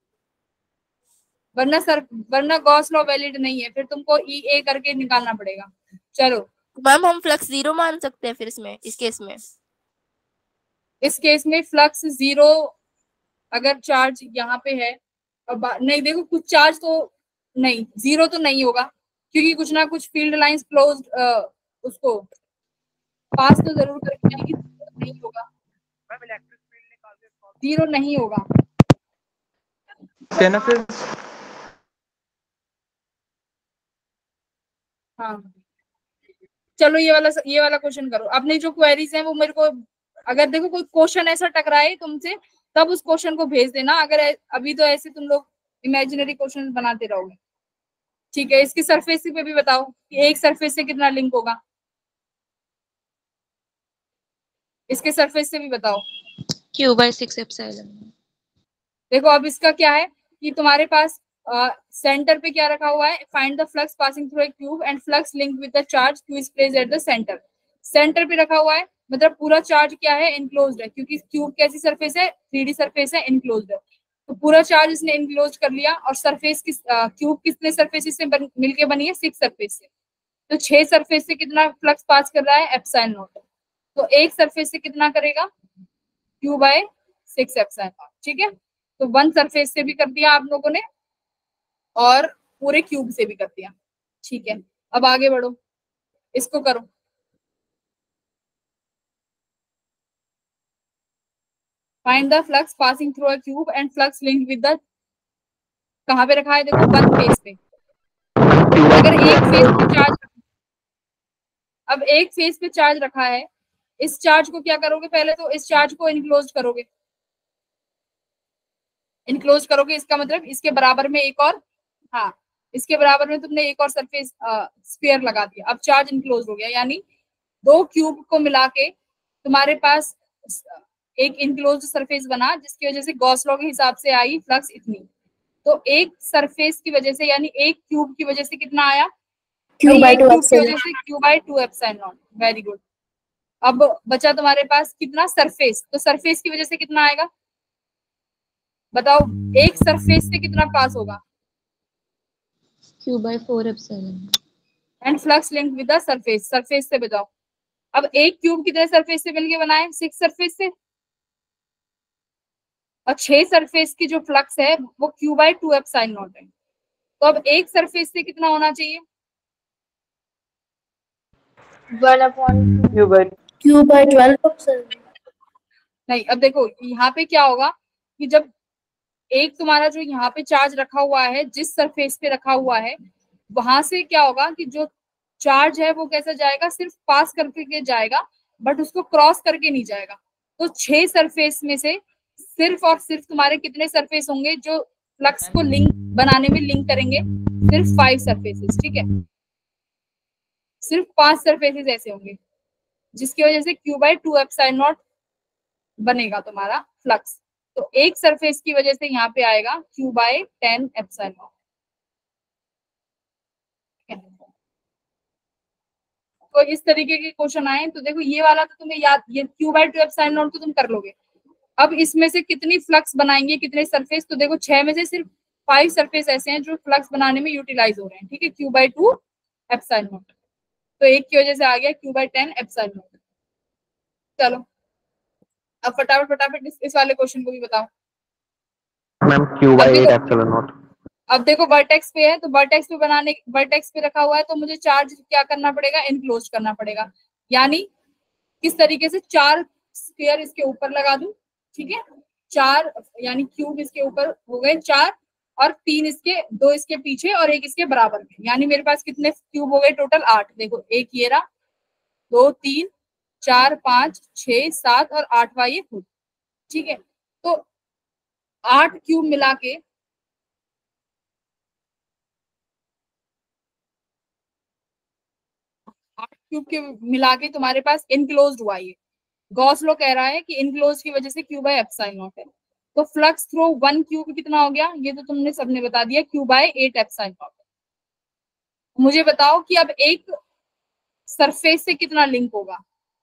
वरना सर वरना गॉस लॉ वैलिड नहीं है, फिर तुमको ई ए करके निकालना पड़ेगा। चलो मैम हम फ्लक्स जीरो मान सकते हैं फिर इसमें, इस केस में? इस केस में फ्लक्स जीरो अगर चार्ज यहाँ पे है और नहीं, देखो कुछ चार्ज तो नहीं, जीरो तो नहीं होगा क्योंकि कुछ ना कुछ फील्ड लाइंस क्लोज उसको पास तो जरूर करके जाएगी, नहीं होगा जीरो नहीं होगा। हाँ चलो ये वाला ये वाला क्वेश्चन करो। अपने जो क्वेरीज हैं वो मेरे को, अगर देखो कोई क्वेश्चन ऐसा टकराए तुमसे तब उस क्वेश्चन को भेज देना, अगर अभी तो ऐसे तुम लोग इमेजिनरी क्वेश्चन बनाते रहोगे, ठीक है। इसकी सरफेस पे भी बताओ कि एक सरफेस से कितना लिंक होगा, इसके सरफेस से भी बताओ। Q by six epsilon. देखो अब इसका क्या है कि तुम्हारे पास सेंटर uh, पे क्या रखा हुआ है, find the flux passing through a cube and flux link with the charge Q is placed at the centre. Centre पे रखा हुआ है मतलब पूरा चार्ज क्या है, इनक्लोज्ड है, क्योंकि क्यूब कैसी सरफेस है, थ्री डी सरफेस है, इनक्लोज्ड है, तो पूरा चार्ज इसने इनक्लोज कर लिया। और सरफेस किस क्यूब uh, कितने सरफेस से बन, मिलके बनी है, सिक्स सरफेस से, तो छह सरफेस से कितना फ्लक्स पास कर रहा है, एप्सिलॉन नॉट, तो एक सरफेस से कितना करेगा, q by six epsilon naught, ठीक है। तो वन सरफेस से भी कर दिया आप लोगों ने और पूरे क्यूब से भी कर दिया, ठीक है। अब आगे बढ़ो, इसको करो। Find the flux passing through a cube and flux linked with the, कहां पे रखा है, देखो वन फेस पे, अगर एक फेस पे चार्ज, अब एक फेस पे चार्ज रखा है, इस चार्ज को क्या करोगे, पहले तो इस चार्ज को इनक्लोज करोगे, इनक्लोज करोगे इसका मतलब इसके बराबर में एक और, हाँ इसके बराबर में तुमने एक और सरफेस स्फीयर लगा दिया, अब चार्ज इनक्लोज हो गया, यानी दो क्यूब को मिला के तुम्हारे पास एक इनक्लोज सरफेस बना, जिसकी वजह से गॉस लॉ के हिसाब से आई फ्लक्स इतनी, तो एक सरफेस की वजह से यानी एक क्यूब की वजह से कितना आया, q by two epsilon, q by two epsilon naught, very good. अब बचा तुम्हारे पास कितना, सरफेस, तो सरफेस की वजह से कितना आएगा बताओ, एक सरफेस से कितना पास होगा, q by four epsilon, and flux link with the surface, surface से बताओ। अब एक क्यूब कितने सरफेस से मिलके बना है, सिक्स सरफेस से, और छह सरफेस की जो फ्लक्स है वो q by two epsilon naught है, तो अब एक सरफेस से कितना होना चाहिए, one upon q by q by twelve epsilon. नहीं अब देखो यहाँ पे क्या होगा कि जब एक तुम्हारा जो यहाँ पे चार्ज रखा हुआ है, जिस सरफेस पे रखा हुआ है, वहां से क्या होगा कि जो चार्ज है वो कैसा जाएगा, सिर्फ पास करके के जाएगा, बट उसको क्रॉस करके नहीं जाएगा। तो छह सरफेस में से सिर्फ और सिर्फ तुम्हारे कितने सरफेस होंगे जो फ्लक्स को लिंक बनाने में लिंक करेंगे? सिर्फ फाइव सरफेसेस, ठीक है। सिर्फ पांच सरफेसेस ऐसे होंगे जिसकी वजह से q by two epsilon naught बनेगा तुम्हारा फ्लक्स। तो एक सरफेस की वजह से यहाँ पे आएगा q by ten epsilon naught. तो इस तरीके के क्वेश्चन आए तो देखो ये वाला तो तुम्हें याद, ये q by two epsilon naught तो तुम कर लोगे। अब इसमें से कितनी फ्लक्स बनाएंगे, कितने सरफेस? तो देखो छह में से सिर्फ फाइव सरफेस ऐसे हैं जो फ्लक्स बनाने में यूटिलाइज हो रहे हैं, ठीक है, q by two epsilon naught. तो एक की वजह से आ गया q by ten epsilon naught. चलो अब फटाफट फटाफट इस, इस वाले क्वेश्चन को भी बताओ। Ma'am q by eight epsilon naught. अब देखो वर्टेक्स पे है, तो वर्टेक्स पे बनाने वर्टेक्स पे रखा हुआ है तो मुझे चार्ज क्या करना पड़ेगा? इनक्लोज करना पड़ेगा। यानी किस तरीके से? चार स्क्वायर इसके ऊपर लगा दूं, ठीक है, चार यानी क्यूब इसके ऊपर हो गए चार, और तीन इसके, दो इसके पीछे और एक इसके बराबर में, यानी मेरे पास कितने क्यूब हो गए टोटल? आठ। देखो एक ये रहा, दो तीन चार पांच छह सात और आठवां ये खुद, ठीक है। तो आठ क्यूब मिला के आठ क्यूब के मिला के तुम्हारे पास इनक्लोज्ड हुआ ये। गॉस लॉ कह रहा है कि इनक्लोज की वजह से क्यू बाई एप्सिलॉन नॉट है। तो फ्लक्स थ्रो वन क्यूब कितना हो गया? ये तो तुमने सबने बता दिया, q by eight epsilon naught. मुझे बताओ कि अब एक सरफेस से कितना लिंक होगा?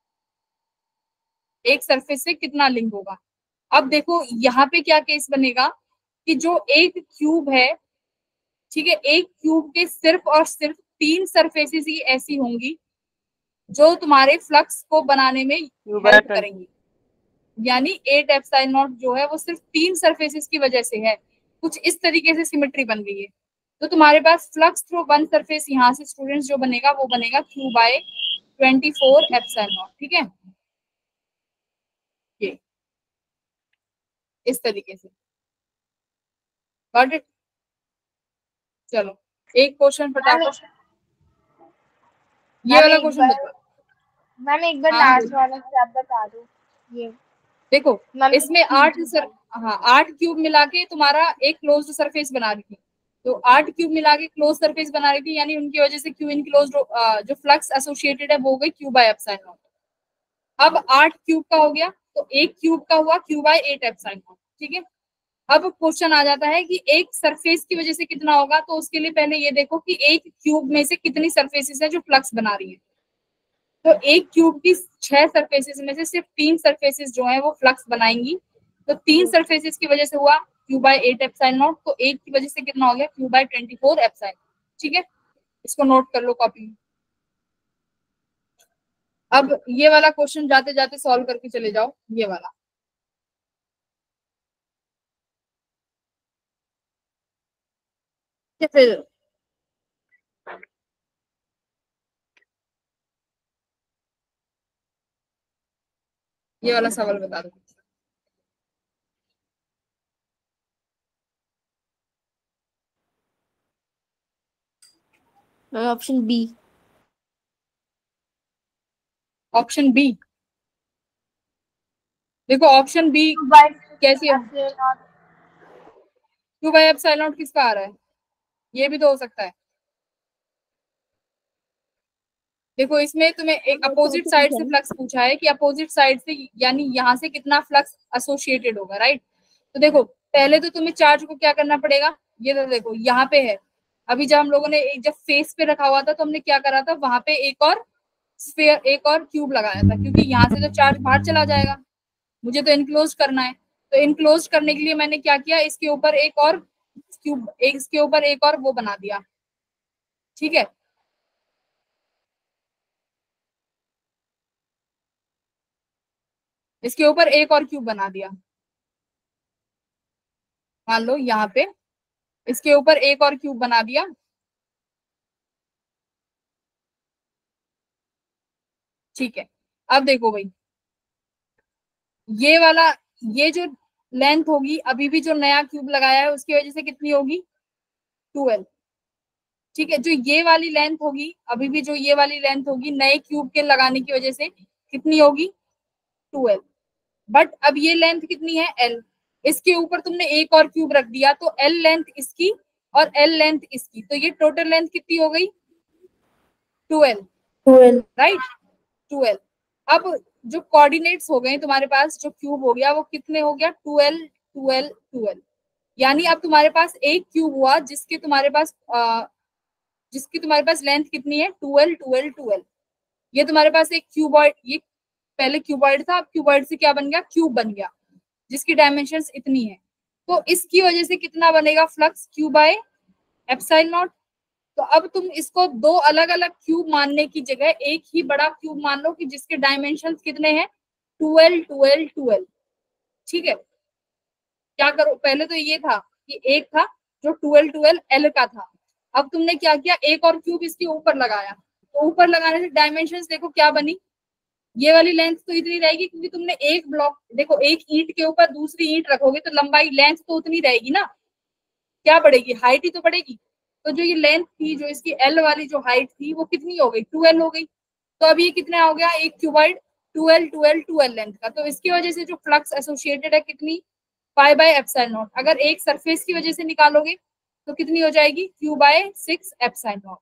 एक सरफेस से कितना लिंक होगा? अब देखो यहाँ पे क्या केस बनेगा कि जो एक क्यूब है, ठीक है, एक क्यूब के सिर्फ और सिर्फ तीन सरफेसेस ही ऐसी होंगी जो तुम्हारे फ्लक्स को बनाने में हेल्प करेंगी। यानी एट एप्सिलॉन नॉट जो है वो सिर्फ तीन सरफेसेस की वजह से है। कुछ इस तरीके से सिमेट्री बन गई है। तो तुम्हारे पास फ्लक्स थ्रू वन सरफेस यहाँ से स्टूडेंट्स जो बनेगा वो बनेगा q by twenty four epsilon naught, ठीक है, ये इस तरीके से। Got it? चलो एक क्वेश्चन फटाफट, ये वाला क्वेश्चन बता। मैम एक बार हाँ, लास्ट वाला फिर आप बता दो। ये देखो इसमें आठ सर हाँ आठ क्यूब मिला के तुम्हारा एक क्लोज्ड सरफेस बना रही थी। तो आठ क्यूब मिला के क्लोज सरफेस बना रही थी, यानी उनकी वजह से क्यू इनक्लोज्ड जो फ्लक्स एसोसिएटेड है वो हो गई क्यू बाई एप्सिलॉन नॉट। अब आठ क्यूब का हो गया तो एक क्यूब का हुआ q by eight epsilon naught, ठीक है। अब क्वेश्चन आ जाता है कि एक सरफेस की वजह से कितना होगा? तो उसके लिए पहले ये देखो कि एक क्यूब में से कितनी सरफेसेस है जो फ्लक्स बना रही है। तो एक क्यूब की छह सरफेसेस में से सिर्फ तीन सरफेसेस जो है वो फ्लक्स बनाएंगी। तो तीन सरफेसेस की वजह से हुआ q by eight epsilon naught, तो एक की वजह से कितना हो गया? Q by twenty four epsilon, ठीक है। इसको नोट कर लो कॉपी में। अब ये वाला क्वेश्चन जाते जाते सॉल्व करके चले जाओ, ये वाला। फिर ये वाला सवाल बता दो। Option B. ऑप्शन बी, देखो ऑप्शन बी कैसी है? क्यू बाई एप्सिलॉन नॉट किसका आ रहा है? ये भी तो हो सकता है। देखो इसमें तुम्हें एक अपोजिट साइड से फ्लक्स पूछा है कि अपोजिट साइड से यानी यहाँ से कितना फ्लक्स एसोसिएटेड होगा, राइट। तो देखो पहले तो तुम्हें चार्ज को क्या करना पड़ेगा? ये तो देखो यहाँ पे है। अभी जब हम लोगों ने एक जब फेस पे रखा हुआ था तो हमने क्या करा था? वहां पे एक और स्फीयर, एक और क्यूब लगाया था, क्योंकि यहाँ से तो चार्ज बाहर चला जाएगा, मुझे तो इनक्लोज करना है। तो इनक्लोज करने के लिए मैंने क्या किया? इसके ऊपर एक और क्यूब, एक इसके ऊपर एक और वो बना दिया, ठीक है। इसके ऊपर एक और क्यूब बना दिया, मान लो यहाँ पे इसके ऊपर एक और क्यूब बना दिया, ठीक है। अब देखो भाई ये वाला, ये जो लेंथ होगी अभी भी जो नया क्यूब लगाया है उसकी वजह से कितनी होगी, ट्वेल्व। ठीक है, जो ये वाली लेंथ होगी अभी भी जो ये वाली लेंथ होगी नए क्यूब के लगाने की वजह से कितनी होगी, ट्वेल्व। बट अब ये लेंथ कितनी है, एल। इसके ऊपर तुमने एक और क्यूब रख दिया तो एल लेंथ इसकी और एल लेंथ इसकी, तो ये टोटल लेंथ कितनी हो गई, ट्वेल्व। Twelve right, twelve. अब जो कोऑर्डिनेट्स हो गए तुम्हारे पास, जो क्यूब हो गया वो कितने हो गया, ट्वेल्व ट्वेल्व ट्वेल्व। यानी अब तुम्हारे पास एक क्यूब हुआ जिसके तुम्हारे पास आ, जिसकी तुम्हारे पास लेंथ कितनी है, ट्वेल्व ट्वेल्व ट्वेल्व। ये तुम्हारे पास एक क्यूबॉइड, ये पहले क्यूबॉइड था, अब क्यूबॉइड से क्या बन गया, क्यूब बन गया जिसकी डायमेंशंस इतनी है। तो इसकी वजह से कितना बनेगा flux, q by epsilon naught. तो अब तुम इसको दो अलग अलग क्यूब मानने की जगह एक ही बड़ा क्यूब मान लो कि जिसके डायमेंशंस कितने हैं, ट्वेल्व ट्वेल्व ट्वेल्व। ठीक है, क्या करो, पहले तो ये था कि एक था जो ट्वेल्व ट्वेल्व एल का था, अब तुमने क्या किया, एक और क्यूब इसके ऊपर लगाया, तो ऊपर लगाने से डायमेंशंस देखो क्या बनी, ये वाली लेंथ तो इतनी रहेगी क्योंकि तुमने एक ब्लॉक, देखो एक ईंट के ऊपर दूसरी ईंट रखोगे तो लंबाई लेंथ तो उतनी रहेगी ना, क्या बढ़ेगी, हाइट ही तो बढ़ेगी। तो जो ये लेंथ थी, जो इसकी एल वाली जो हाइट थी वो कितनी हो गई, ट्वेल्व हो गई। तो अब ये कितना हो गया, एक cuboid twelve twelve twelve length का। तो इसकी वजह से जो फ्लक्स एसोसिएटेड है कितनी, पाई बाय एप्सिलॉन नॉट। अगर एक सरफेस की वजह से निकालोगे तो कितनी हो जाएगी, q by six epsilon naught.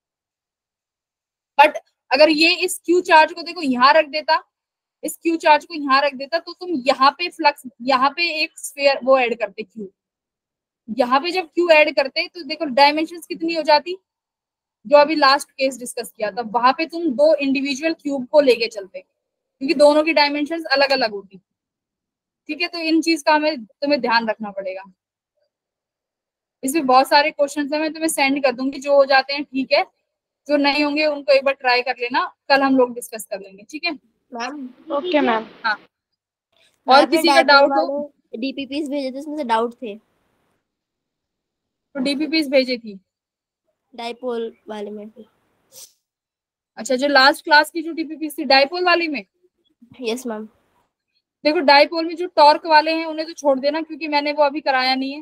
But अगर ये इस क्यू चार्ज को देखो यहाँ रख देता, इस क्यू चार्ज को यहाँ रख देता, तो तुम यहाँ पे फ्लक्स, यहाँ पे एक स्फीयर वो ऐड करते क्यू, यहाँ पे जब क्यू ऐड करते तो देखो डायमेंशंस कितनी हो जाती, जो अभी लास्ट केस डिस्कस किया था वहां पे तुम दो इंडिविजुअल क्यूब को लेके चलते क्योंकि दोनों की डायमेंशंस अलग अलग होती। ठीक है, तो इन चीज का हमें तुम्हें ध्यान रखना पड़ेगा। इसमें बहुत सारे क्वेश्चंस हैं, मैं तुम्हें सेंड कर दूंगी, जो हो जाते हैं ठीक है, जो नहीं होंगे उनको एक बार ट्राई कर लेना, कल हम लोग डिस्कस कर लेंगे। ठीक है मैम, ओके मैम। हाँ, और किसी का डाउट हो, डीपीपीस भेजे थे उसमें से डाउट थे, तो डीपीपीस भेजी थी, डाइपोल वाले में। अच्छा, जो लास्ट क्लास की जो डीपीपीस थी डाइपोल वाली में, यस मैम। देखो डाइपोल में जो टॉर्क वाले हैं उन्हें तो छोड़ देना क्योंकि मैंने वो अभी कराया नहीं है।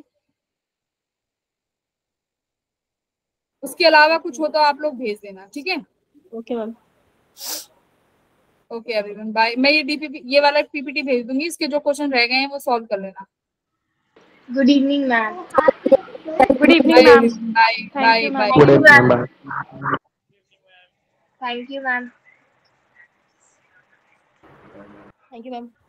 उसके अलावा कुछ हो तो आप लोग भेज देना, ठीक है। Okay ma'am. Okay everyone, bye. मैं ये डीपीपी, ये वाला पीपीटी भेज दूंगी, इसके जो क्वेश्चन रह गए हैं वो सॉल्व कर लेना। Good evening ma'am. Good evening ma'am. Bye bye bye. Good evening ma'am. Thank you ma'am. Thank you ma'am.